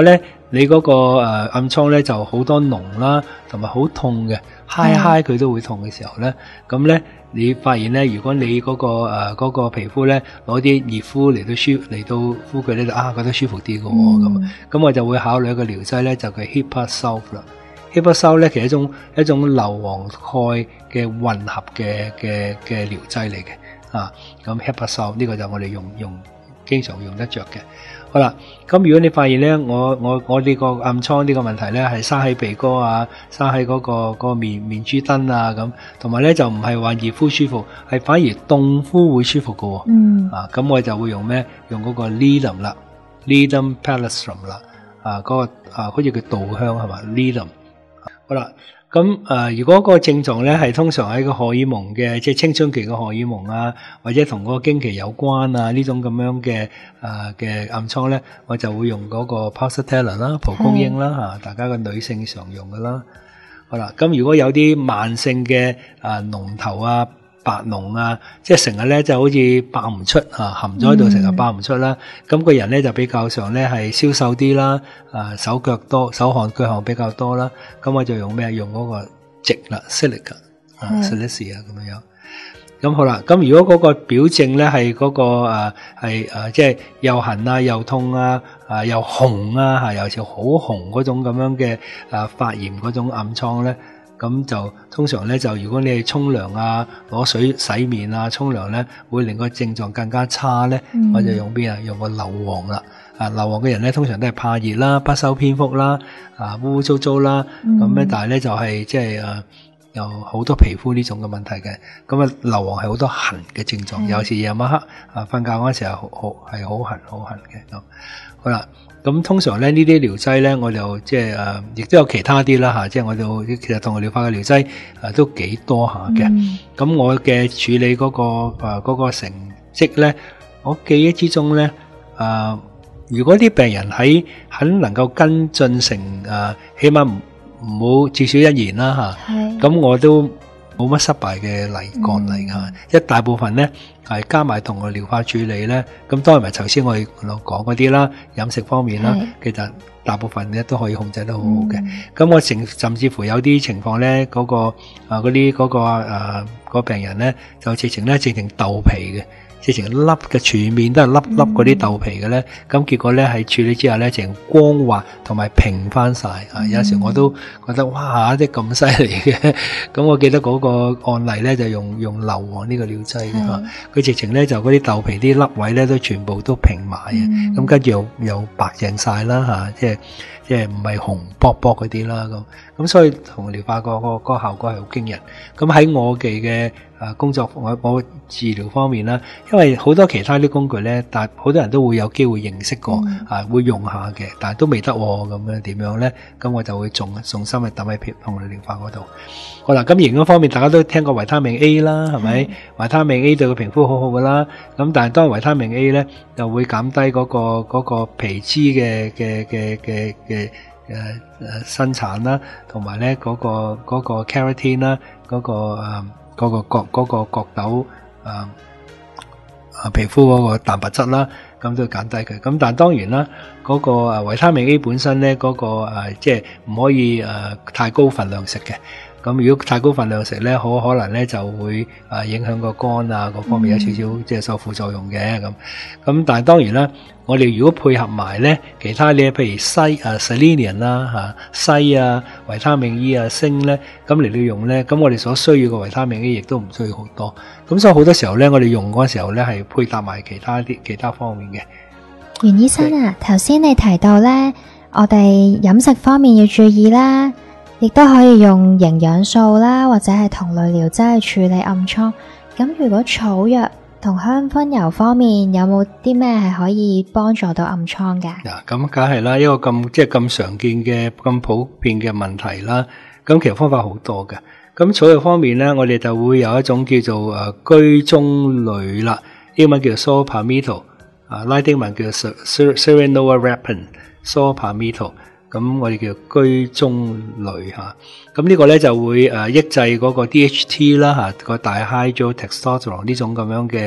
你嗰個誒暗瘡咧就好多膿啦，同埋好痛嘅，揩揩佢都會痛嘅時候咧，咁咧你發現咧，如果你嗰個誒嗰個皮膚咧攞啲熱敷嚟到舒嚟到敷佢咧，就啊覺得舒服啲嘅喎，咁咁我就會考慮一個療劑咧，就叫 HEPA Sulf 啦。HEPA Sulf 咧其實一種一種硫磺鈣嘅混合嘅嘅嘅療劑嚟嘅，啊咁 HEPA Sulf 呢個就我哋用用經常用得着嘅。好啦，咁如果你發現咧，我我我呢個暗瘡呢個問題咧係生喺鼻哥啊，生喺嗰個嗰個面面珠墩啊咁，同埋咧就唔係話熱敷舒服，係反而凍敷會舒服嘅喎。嗯。啊，咁我就會用咩？用嗰個 Ledum 啦 ，Ledum Palestrum 啦，啊嗰個啊好似叫稻香係嘛 Ledum。好啦。咁誒、呃，如果個症狀咧係通常喺個荷爾蒙嘅，即係青春期嘅荷爾蒙啊，或者同嗰個經期有關啊，呢種咁樣嘅誒嘅暗瘡咧，我就會用嗰個 Pulsatilla 啦，蒲公英啦嚇，大家嘅女性常用嘅啦。好啦，咁如果有啲慢性嘅誒膿頭啊、白膿啊，即係成日咧就好似爆唔出啊，含咗喺度成日爆唔出啦。咁、嗯、個人咧就比較上咧係消瘦啲啦，啊手腳多手汗腳汗比較多啦。咁我就用咩？用嗰個矽啦 ，silica 啊 ，silicia 咁樣。咁好啦，咁如果嗰個表症咧係嗰個誒係誒即係又痕啊、又痛啊、啊又紅啊，嚇有時好紅嗰種咁樣嘅誒發炎嗰種暗瘡咧。咁就通常咧就如果你係沖涼啊、攞水洗面啊、沖涼咧，會令個症狀更加差咧。嗯、我就用邊啊？用個硫磺啦。啊，硫磺嘅人咧通常都係怕熱啦、不修邊幅啦、啊污污糟糟啦。咁咧、嗯，但係咧就係即係誒有好多皮膚呢種嘅問題嘅。咁啊，硫磺係好多痕嘅症狀，嗯、有時夜晚黑啊瞓覺嗰陣時候好好係好痕好痕嘅咁。好啦。咁通常咧呢啲療劑咧，我就即係誒，亦都有其他啲啦嚇，即係我就其實同我療法嘅療劑誒都幾多下嘅。咁、嗯、我嘅處理嗰、嗰個誒嗰、呃嗰個成績咧，我記憶之中咧誒、呃，如果啲病人喺很能夠跟進成誒、呃，起碼唔唔好至少一年啦嚇。咁是我都冇乜失敗嘅例案例嚇，一、嗯、大部分咧係加埋同我療法處理咧，咁當然咪頭先我哋講嗰啲啦，飲食方面啦，是其實大部分咧都可以控制得好好嘅。咁、嗯、我成甚至乎有啲情況咧，嗰、嗰個啊嗰啲嗰個啊、嗰個病人咧，就直情咧直情豆皮嘅。直情粒嘅全面都係粒粒嗰啲豆皮嘅咧，咁、嗯、結果咧喺處理之下咧，直情光滑同埋平翻晒。啊、嗯！有時我都覺得哇，啲咁犀利嘅。咁我記得嗰個案例咧，就用用硫磺呢個療劑嘅嚇，佢直情咧就嗰啲豆皮啲粒位咧都全部都平埋啊！咁跟住又又白淨晒啦嚇，即係即係唔係紅卜卜嗰啲啦咁。咁所以同療法個個個效果係好驚人。咁喺我哋嘅誒工作我我治療方面啦，因為好多其他啲工具咧，但係好多人都會有機會認識過，嗯、啊會用下嘅，但係都未得咁樣點樣咧？咁我就會重重心去抌喺皮同療法嗰度。好啦，咁營養方面大家都聽過維他命 A 啦，係咪？嗯、維他命 A 對個皮膚好好噶啦。咁但係當維他命 A 咧，就會減低嗰、嗰個嗰個皮脂嘅嘅嘅嘅嘅誒誒生產啦，同埋咧嗰個嗰個 keratin 啦，嗰個誒嗰個角嗰個角斗誒啊皮膚嗰個蛋白質啦，咁都減低佢。咁但係當然啦，嗰個誒維他命 A 本身咧，嗰個誒即係唔可以誒太高分量食嘅。咁如果太高分量食咧，好可能咧就會誒影響個肝啊各方面有少少即係受副作用嘅咁。咁但係當然啦，我哋如果配合埋咧其他嘢，譬如硒啊、selenium 啦嚇、硒啊、維他命 E 啊、鋅咧，咁嚟到用咧，咁我哋所需要嘅維他命 A 亦都唔需要好多。咁所以好多時候咧，我哋用嗰時候咧係配搭埋其他啲其他方面嘅。 袁醫生啊，頭先你提到咧，我哋飲食方面要注意啦。亦都可以用營養素啦，或者係同類療劑去處理暗瘡。咁如果草藥同香薰油方面有冇啲咩係可以幫助到暗瘡嘅？ 嗱，咁梗係啦，一個咁即係咁常見嘅咁普遍嘅問題啦。咁其實方法好多嘅。咁草藥方面咧，我哋就會有一種叫做誒居中鋁啦，英文叫做 saw palmetto， 啊拉丁文叫做 Serenoa repens，saw palmetto。咁我哋叫居中鋁嚇，咁呢個咧就會誒抑制嗰個 D H T 啦嚇，個 dihydrotestosterone 呢種咁樣嘅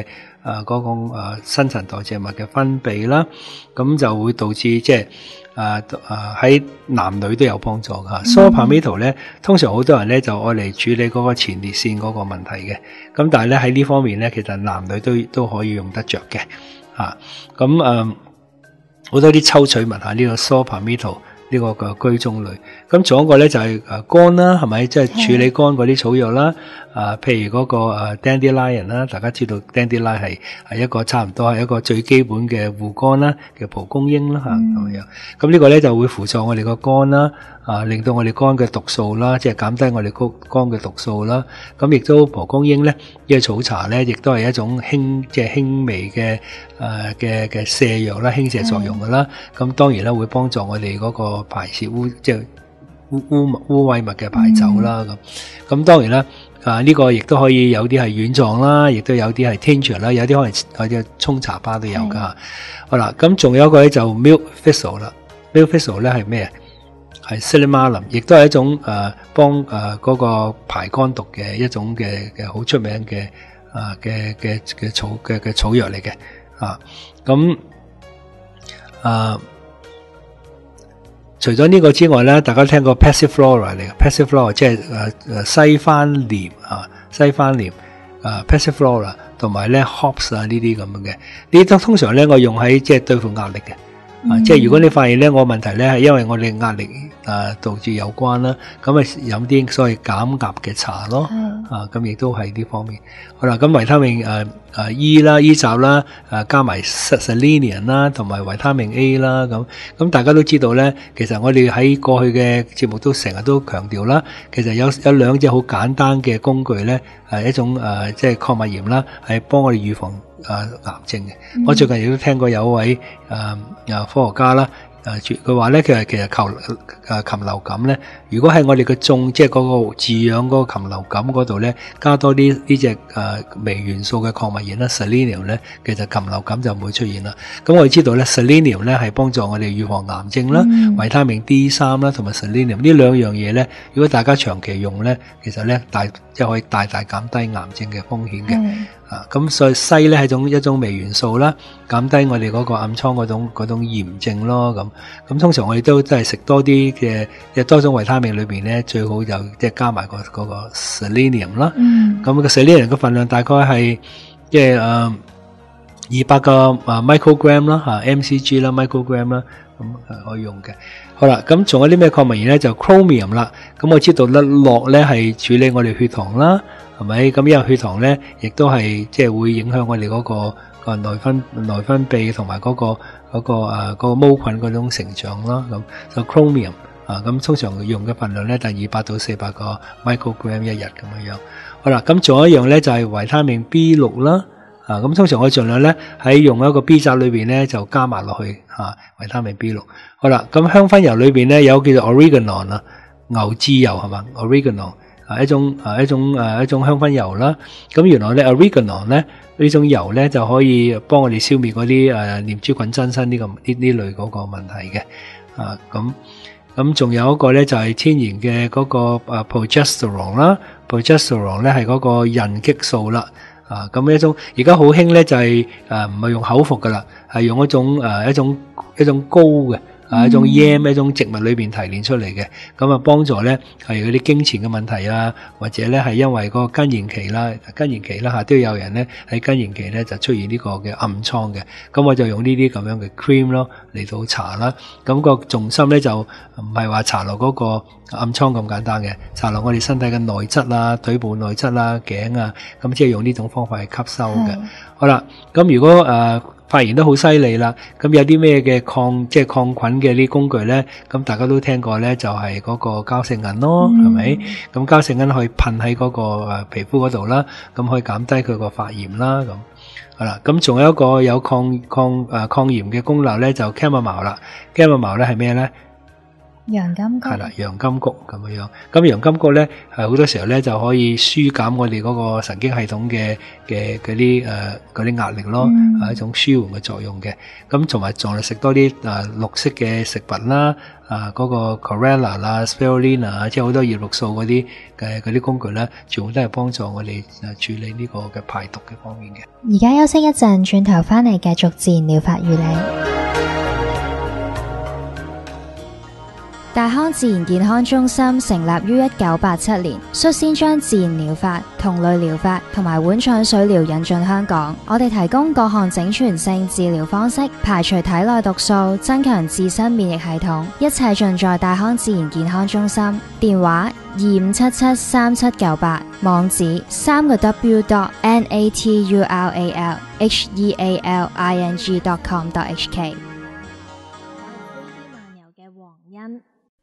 誒嗰種誒新陳代謝物嘅分泌啦，咁就會導致即係誒誒喺男女都有幫助㗎。Saw palmetto 咧，通常好多人咧就愛嚟處理嗰個前列腺嗰個問題嘅，咁但係咧喺呢方面咧，其實男女都都可以用得着嘅嚇。咁誒好多啲抽取物嚇呢個 Saw palmetto。呢個嘅居中類，咁仲有一個咧就係誒肝啦，係咪？即係處理肝嗰啲草藥啦，啊，譬如嗰個誒 dandelion 啦，大家知道 dandelion 係係一個差唔多係一個最基本嘅護肝啦嘅蒲公英啦嚇咁樣，咁呢個咧就會輔助我哋個肝啦，啊，令到我哋肝嘅毒素啦，即係減低我哋肝嘅毒素啦，咁亦都蒲公英咧，呢個草茶咧，亦都係一種輕即係輕微嘅誒嘅嘅瀉藥啦，輕瀉作用㗎啦，咁當然啦會幫助我哋嗰個排泄污即係污污污穢物嘅排走啦，咁咁當然啦，啊呢個亦都可以有啲係軟狀啦，亦都有啲係 tincture 啦，有啲可能有啲沖茶包都有噶。好啦，咁仲有一個咧就 milk thistle 啦 ，milk thistle 咧係咩啊？係 Silymarum， 亦都係一種誒幫誒嗰個排肝毒嘅一種嘅嘅好出名嘅啊嘅嘅嘅草嘅嘅草藥嚟嘅啊，咁啊。除咗呢個之外咧，大家聽過 Passiflora 嚟嘅 Passiflora 即係誒誒西番蓮啊，西番蓮啊 Passiflora 同埋咧 hops 啊呢啲咁樣嘅，呢啲通常咧我用喺即係對付壓力嘅。啊，即係如果你發現咧，我問題咧係因為我哋壓力啊導致有關啦，咁啊飲啲所謂減壓嘅茶咯，啊咁亦都係呢方面。好啦，咁維他命誒誒 E 啦、E 集啦，誒加埋 selenium 啦，同埋維他命 A 啦，咁咁大家都知道咧，其實我哋喺過去嘅節目都成日都強調啦，其實有有兩隻好簡單嘅工具咧，係一種誒即係礦物鹽啦，係幫我哋預防誒癌症嘅。嗯、我最近亦都聽過有一位誒誒、呃、科學家啦，誒佢話咧，其實其實禽誒禽流感咧，如果喺我哋嘅種即係嗰個飼養嗰個禽流感嗰度咧，加多啲呢隻誒微元素嘅礦物鹽啦 selenium 咧，其實禽流感就唔會出現啦。咁我哋知道咧 selenium 咧係幫助我哋預防癌症啦，嗯、維他命 D 三啦，同埋 selenium 呢兩樣嘢咧，如果大家長期用咧，其實咧大即係可以大大減低癌症嘅風險嘅。嗯啊，咁所以硒咧係一種一種微元素啦，減低我哋嗰個暗瘡嗰種嗰種炎症咯，咁咁通常我哋都真係食多啲嘅，即係多種維他命裏邊咧，最好就即係加埋個嗰個 selenium 啦。嗯。咁個 selenium 嘅份量大概係即係誒二百個啊 microgram 啦，嚇 M C G 啦 microgram 啦，咁係可以用嘅。好啦，咁仲有啲咩礦物鹽咧？就 chromium 啦。咁我知道咧，鉻咧係處理我哋血糖啦。係咪？咁因為血糖咧，亦都係即係會影響我哋嗰個個內分內分泌同埋嗰個嗰個誒嗰個毛菌嗰種成長啦。咁就 chromium 啊，咁通常用嘅份量咧就係二百到四百個 microgram 一日咁樣樣。好啦，咁仲有一樣咧就係維他命 B 六啦。啊，咁通常我盡量咧喺用一個 B 雜裏邊咧就加埋落去嚇維他命 B 六。好啦，咁香薰油裏邊咧有叫做 oregano 啊，牛至油係嘛 oregano。啊一種啊一種誒一種香薰油啦，咁原來咧 oregano 咧呢種油咧就可以幫我哋消滅嗰啲誒念珠菌增生呢個呢呢類嗰個問題嘅，啊咁咁仲有一個咧就係天然嘅嗰個誒 progesterone 啦 ，progesterone 咧係嗰個孕激素啦，啊咁一種而家好興咧就係誒唔係用口服噶啦，係用一種誒一種一種膏嘅。啊，一種 yam 一種植物裏邊提煉出嚟嘅，咁啊幫助咧係嗰啲經前嘅問題啊，或者咧係因為嗰個更年期啦，更年期啦嚇都有人咧喺更年期咧就出現呢個嘅暗瘡嘅，咁我就用呢啲咁樣嘅 cream 咯嚟到搽啦，咁個重心咧就唔係話搽落嗰個暗瘡咁簡單嘅，搽落我哋身體嘅內側啊、腿部內側啊、頸啊，咁即係用呢種方法去吸收嘅。好啦，咁如果誒、呃發現得好犀利啦，咁有啲咩嘅抗即係抗菌嘅呢工具咧？咁大家都聽過咧，就係嗰個膠石銀咯，係咪？咁膠石銀可以噴喺嗰個誒皮膚嗰度啦，咁可以減低佢個發炎啦。咁好啦，咁仲有一個有抗抗誒抗炎嘅功能咧，就 chamomile 啦。chamomile 咧係咩咧洋甘菊係啦，洋甘菊咁樣樣。咁洋甘菊咧係好多時候咧就可以舒減我哋嗰個神經系統嘅嘅嗰啲誒嗰啲壓力咯， 嗯係一種舒緩嘅作用嘅。咁同埋仲係食多啲誒、呃、綠色嘅食物啦，啊嗰、嗰個 chlorella 啦、spirulina 啊，即係好多葉綠素嗰啲嘅嗰啲工具咧，全部都係幫助我哋誒處理呢個嘅排毒嘅方面嘅。 而家休息一陣，轉頭返嚟繼續自然療法與你。大康自然健康中心成立於一九八七年，率先將自然療法、同類療法同埋碗腸水療引進香港。我哋提供各項整全性治療方式，排除體內毒素，增強自身免疫系統，一切盡在大康自然健康中心。電話二五七七三七九八，網址三個 w dot n a t u r a l h e a l i n g dot com dot h k。漫遊嘅黃欣。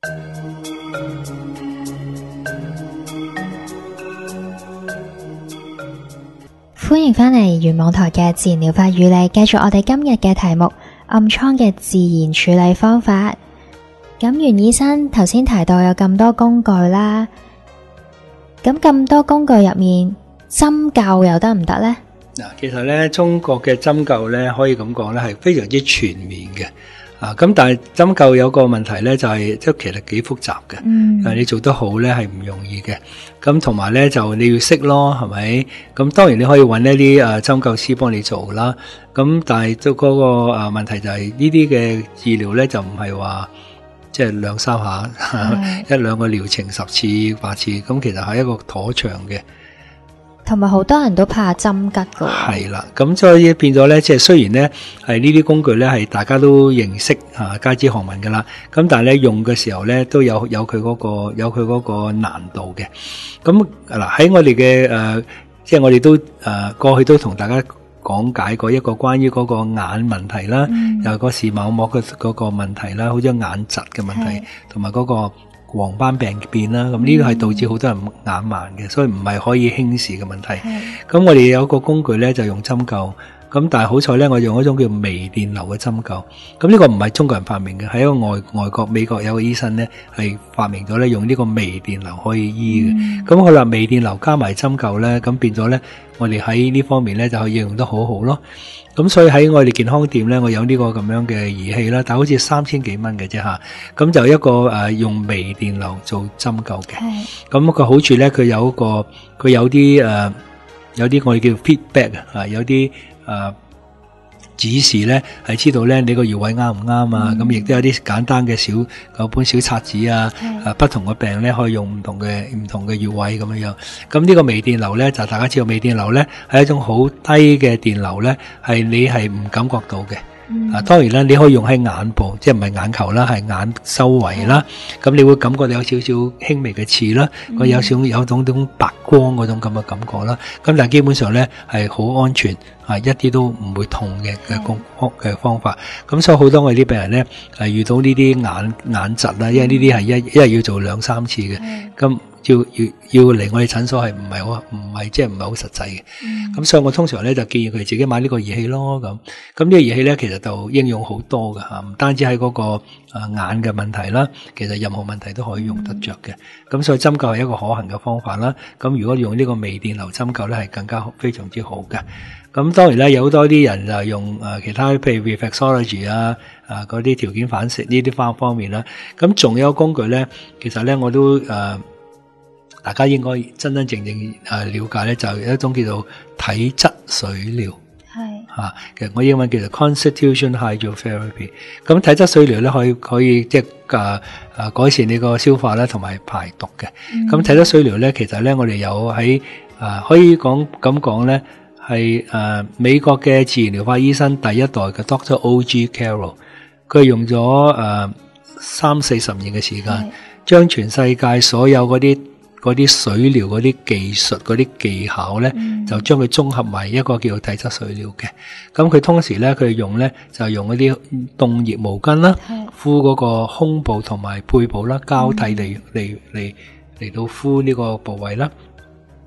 歡迎返嚟元網台嘅自然療法與你，繼續我哋今日嘅題目暗瘡嘅自然處理方法。咁袁醫生頭先提到有咁多工具啦，咁咁多工具入面針灸又得唔得呢？ 嗱，其實咧中國嘅針灸咧可以咁講咧係非常之全面嘅。啊，咁但係針灸有個問題咧，就係即係其實幾複雜嘅。嗯，你做得好咧係唔容易嘅。咁同埋咧就你要識咯，係咪？咁當然你可以揾一啲誒針灸師幫你做啦。咁但係都嗰個誒問題就係呢啲嘅治療咧就唔係話即係兩三下，一兩個療程十次八次，咁其實係一個頗長嘅。 同埋好多人都怕針吉㗎。 係啦，咁所以變咗咧，即係雖然咧係呢啲工具咧係大家都認識啊，皆知學問噶啦，咁但係咧用嘅時候咧都有有佢嗰個有佢嗰個難度嘅。咁嗱喺我哋嘅誒，即係我哋都誒、呃、過去都同大家講解過一個關於嗰個眼問題啦，嗯、有個視網膜嘅嗰個問題啦，好似眼疾嘅問題，同埋嗰個黃斑病變啦，咁呢個係導致好多人眼盲嘅，所以唔係可以輕視嘅問題。咁我哋有個工具咧，就用針灸。咁但係好彩咧，我用一種叫微電流嘅針灸。咁呢個唔係中國人發明嘅，係一個外外國美國有個醫生咧係發明咗咧，用呢個微電流可以醫嘅。咁好啦，微電流加埋針灸咧，咁變咗咧，我哋喺呢方面咧就可以應用得好好咯。咁所以喺我哋健康店咧，我有呢個咁樣嘅儀器啦，但係好似三千幾蚊嘅啫吓。咁就一個誒、呃、用微電流做針灸嘅。咁個好處咧，佢有一個佢有啲誒、呃、有啲我哋叫 feedback 啊，有啲誒、呃、指示咧係知道咧你個穴位啱唔啱啊。咁亦都有啲簡單嘅小嗰本小冊子啊，誒不同嘅病咧可以用唔同嘅唔同嘅穴位咁樣樣。咁呢個微電流咧就大家知道，微電流咧係一種好低嘅電流咧，係你係唔感覺到嘅。嗯、啊，當然啦，你可以用喺眼部，即係唔係眼球啦，係眼周圍啦。咁、嗯、你會感覺到有少少輕微嘅刺啦，佢、嗯、有少有種種白光嗰種咁嘅感覺啦。咁但係基本上咧係好安全，啊一啲都唔會痛嘅嘅工嘅方法。咁所以好多我哋啲病人咧係遇到呢啲眼眼疾啦，因為呢啲係一一日要做兩三次嘅。咁、嗯要要要嚟我哋診所係唔係好唔係即係唔係好實際嘅，咁、嗯、所以我通常咧就建議佢自己買呢個儀器咯。咁咁呢個儀器咧其實就應用好多㗎吓，唔單止喺嗰個啊眼嘅問題啦，其實任何問題都可以用得着嘅。咁、嗯、所以針灸係一個可行嘅方法啦。咁如果用呢個微電流針灸咧係更加非常之好嘅。咁當然咧有好多啲人就用誒其他譬如 reflexology 啊啊嗰啲條件反射呢啲方方面啦。咁仲有工具咧，其實咧我都誒。呃大家應該真真正正誒了解咧，就有一種叫做體質水療，係嚇，其實我英文叫做 Constitution Hydrotherapy。咁體質水療咧可以可以即係誒誒改善你個消化啦，同埋排毒嘅。咁、嗯、體質水療咧，其實咧我哋有喺誒、呃、可以講咁講咧，係誒、呃、美國嘅自然療法醫生第一代嘅 Doctor O G Carroll， 佢用咗誒三四十年嘅時間，將全世界所有嗰啲嗰啲水療嗰啲技術嗰啲技巧咧、嗯，就將佢綜合埋一個叫做體質水療嘅。咁佢當時咧，佢用咧就用嗰啲凍熱毛巾啦，敷嗰個胸部同埋背部啦，交替嚟嚟嚟嚟到敷呢個部位啦。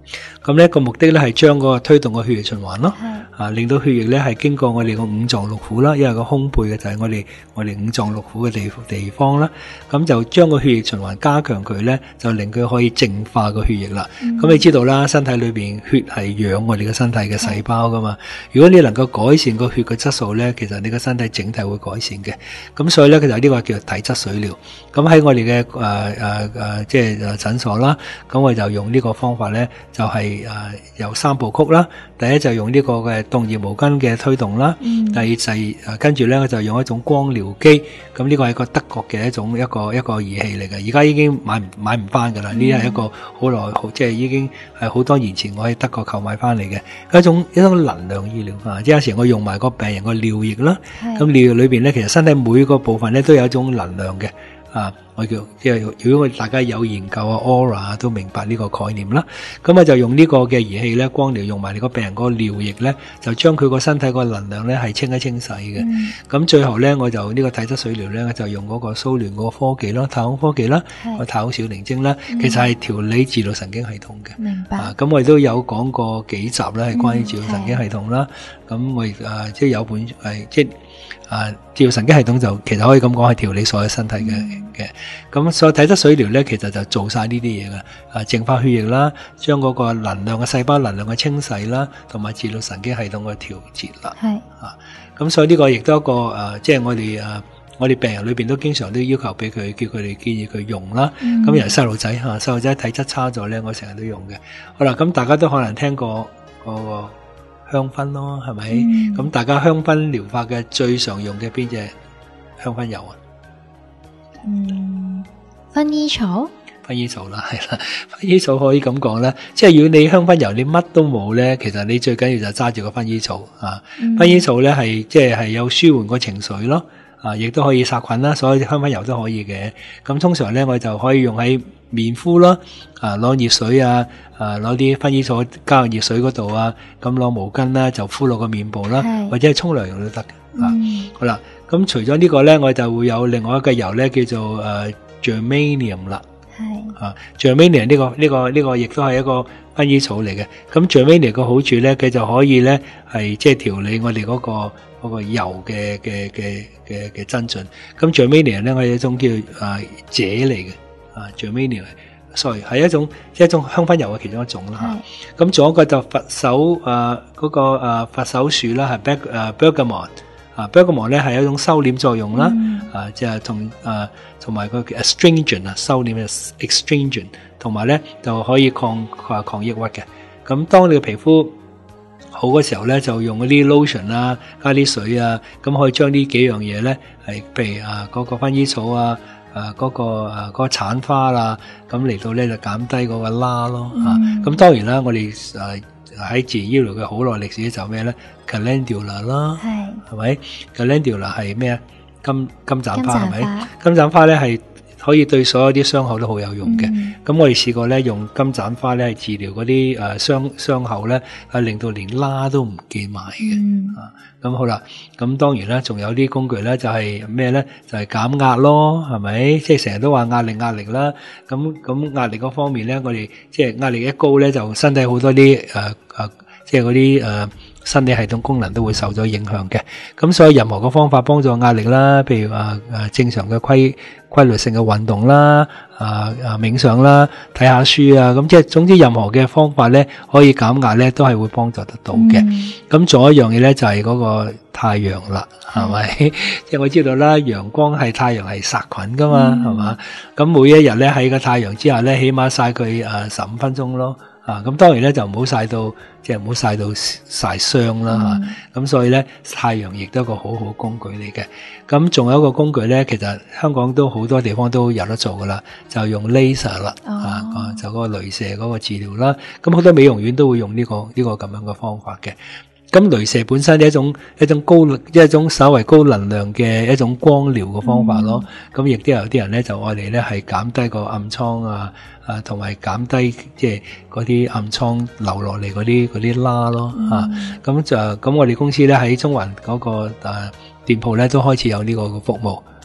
咁呢個目的咧係將嗰個推動個血液循環咯，啊令到血液咧係經過我哋個五臟六腑啦，因為個胸背嘅就係我哋我哋五臟六腑嘅地地方啦，咁就將個血液循環加強佢咧，就令佢可以淨化個血液啦。咁、嗯、你知道啦，身體裏邊血係養我哋嘅身體嘅細胞噶嘛，如果你能夠改善個血嘅質素咧，其實你個身體整體會改善嘅。咁所以咧，其實呢個叫體質水療。咁喺我哋嘅誒誒誒即係誒診所啦，咁我就用呢個方法咧，就係、是、誒、呃、有三部曲啦。第一就用呢個嘅凍熱毛巾嘅推動啦，嗯、第二就係誒跟住咧我就用一種光療機。咁呢個係個德國嘅一種一個一個儀器嚟嘅，而家已經買唔買唔翻噶啦。呢係一個好耐好即係已經係好多年前我喺德國購買翻嚟嘅一種一種能量醫療啊！即係有時我用埋個病人個尿液啦，咁尿液裏邊咧其實身體每個部分咧都有一種能量嘅。啊，我叫即係如果我大家有研究啊 Aura 都明白呢個概念啦。咁啊就用呢個嘅儀器咧，光療用埋你個病人個尿液咧，就將佢個身體個能量咧係清一清洗嘅。咁、嗯、最後咧，我就呢個體質水療咧，就用嗰個蘇聯嗰個科技啦，太空科技啦，個太空小靈精啦，其實係調理自律神經系統嘅。明白。啊，咁我哋都有講過幾集咧，係關於自律神經系統啦。咁、嗯、我誒、啊、即係有本係即係。啊，自律神經系統就其實可以咁講係調理所有身體嘅嘅，咁、嗯、所有體質水療咧，其實就做晒呢啲嘢嘅，啊淨化血液啦，將嗰個能量嘅細胞能量嘅清洗啦，同埋自律神經系統嘅調節啦，係啊，咁所以呢個亦都一個誒、呃，即係我哋誒，我哋病人裏邊都經常都要求俾佢，叫佢哋建議佢用啦。咁尤其細路仔吓，細路仔體質差咗咧，我成日都用嘅。好啦，咁大家都可能聽過嗰個香薰咯，係咪？咁、嗯、大家香薰療法嘅最常用嘅邊隻香薰油啊？ 嗯，薰衣草。 薰衣草啦，係啦，薰衣草可以咁講啦，即係如果你香薰油你乜都冇咧，其實你最緊要就揸住個薰衣草啊。嗯、薰衣草咧係即係係有舒緩個情緒咯，啊，亦都可以殺菌啦，所有香薰油都可以嘅。咁通常咧我就可以用喺面敷啦，啊攞熱水啊，啊攞啲薰衣草加入熱水嗰度啊，咁攞毛巾啦就敷落個面部啦，或者係沖涼用都得嘅。啊，嗯、好啦，咁除咗呢個咧，我就會有另外一個油咧叫做誒 Geranium 啦。係啊 Geranium 呢個呢、這個呢、這個亦都係一個薰衣草嚟嘅。咁 Geranium 個好處咧，佢就可以咧係即係調理我哋嗰、那個嗰、那個油嘅嘅嘅嘅嘅增進。咁 Geranium 咧，我有一種叫誒鍺嚟嘅。啊 Geranium sorry 係一種一種香薰油嘅其中一種啦嚇。咁仲有一個就佛手誒嗰、呃那個誒、呃、佛手樹啦，係 Berg 誒 Bergamot 啊 Bergamot 咧係一種收斂作用啦，嗯、啊即係同誒同埋個 astringent 啊收斂嘅 astringent， 同埋咧就可以抗抗抗抑鬱嘅。咁當你嘅皮膚好嘅時候咧，就用嗰啲 lotion 啦，加啲水啊，咁可以將呢幾樣嘢咧係譬如啊嗰、那個薰衣草啊。誒、啊，嗰、那個誒，嗰、啊那個橙花啦，咁嚟到咧就減低嗰個拉咯，吓、嗯，咁、啊、當然啦，我哋誒喺自然醫療嘅好耐歷史就咩咧 Calendula 啦，係，係咪 Calendula 係咩啊？金金盞花係咪？金盞花咧係可以對所有啲傷口都好有用嘅。咁、嗯、我哋試過咧用金盞花咧係治療嗰啲誒傷傷口咧，係令到連拉都唔見埋嘅。嗯、啊，咁好啦，咁當然啦，仲有啲工具咧就係咩咧？就係減壓咯，係咪？即係成日都話壓力壓力啦。咁咁壓力嗰方面咧，我哋即係壓力一高咧，就身體好多啲誒誒，即係嗰啲誒身體系統功能都會受咗影響嘅。咁所以任何個方法幫助壓力啦，譬如話誒正常嘅規規律性嘅運動啦，啊啊冥想啦，睇下書啊，咁即係總之任何嘅方法咧，可以減壓咧，都係會幫助得到嘅。咁仲、嗯、有一樣嘢咧，就係嗰個太陽啦，係咪？即係我知道啦，陽光係太陽係殺菌噶嘛，係嘛、嗯？咁每一日咧喺個太陽之下咧，起碼曬佢誒十五分鐘咯。啊，咁當然咧就唔好曬到，即係唔好曬到曬傷啦嚇。咁、嗯、所以咧，太陽亦都係一個好好工具嚟嘅。咁仲有一個工具咧，其實香港都好多地方都有得做噶啦，就用 laser 啦，哦、啊，就嗰個雷射嗰個治療啦。咁好多美容院都會用呢、呢個呢、呢個咁樣嘅方法嘅。咁雷射本身係一種一種高一種稍為高能量嘅一種光療嘅方法咯。咁亦都有啲人咧就愛嚟咧係減低個暗瘡啊，啊同埋減低即係嗰啲暗瘡流落嚟嗰啲嗰啲疤咯嚇。咁、嗯啊、就咁我哋公司咧喺中環嗰、嗰個誒、啊、店鋪咧都開始有呢個服務。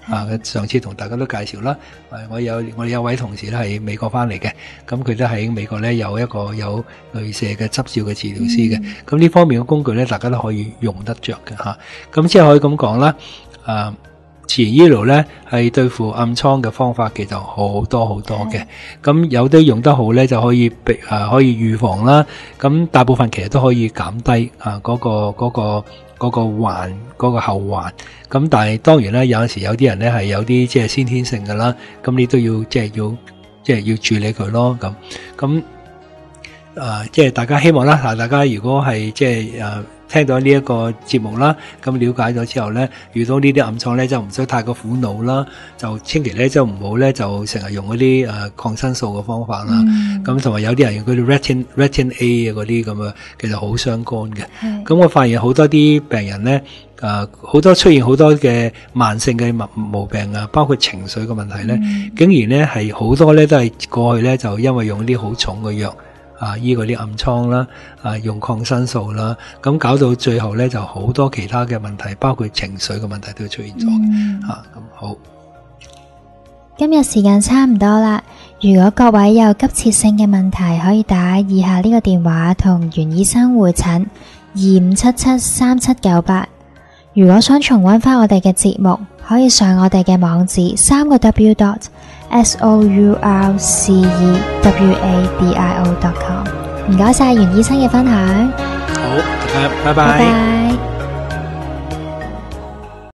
啊，上次同大家都介紹啦，我有我哋有位同事咧係美國翻嚟嘅，咁佢都喺美國咧有一個有鐳射嘅執照嘅治療師嘅，咁呢、嗯、方面嘅工具咧，大家都可以用得着嘅吓。咁即係可以咁講啦，啊，自然醫療咧係對付暗瘡嘅方法其實好多好多嘅，咁、嗯、有啲用得好咧就可以避啊可以預防啦，咁大部分其實都可以減低啊嗰、嗰個嗰、嗰個。嗰個患嗰個後患，咁但係當然咧，有陣時有啲人咧係有啲即係先天性㗎啦，咁你都要即係要即係要處理佢咯，咁咁啊，即係大家希望啦，嗱，大家如果係即係誒聽到呢一個節目啦，咁了解咗之後咧，遇到呢啲暗瘡咧就唔使太過苦惱啦，就千祈咧就唔好咧就成日用嗰啲誒抗生素嘅方法啦，咁同埋有啲人用嗰啲 retin retin A 啊嗰啲咁啊，其實好傷肝嘅。咁我發現好多啲病人咧，誒好多出現好多嘅慢性嘅毛毛病啊，包括情緒嘅問題咧，嗯、竟然咧係好多咧都係過去咧就因為用啲好重嘅藥。啊！醫嗰啲暗瘡啦，啊用抗生素啦，咁搞到最後咧就好多其他嘅問題，包括情緒嘅問題都出現咗嘅。嗯、啊，咁好。 今日時間差唔多啦，如果各位有急切性嘅問題，可以打以下呢個電話同袁醫生會診二五七七三七九八。如果想重溫翻我哋嘅節目，可以上我哋嘅網址三個 w dot s o u r c e w a d i o dot com。唔該晒袁醫生嘅分享。 好，拜拜。 拜拜。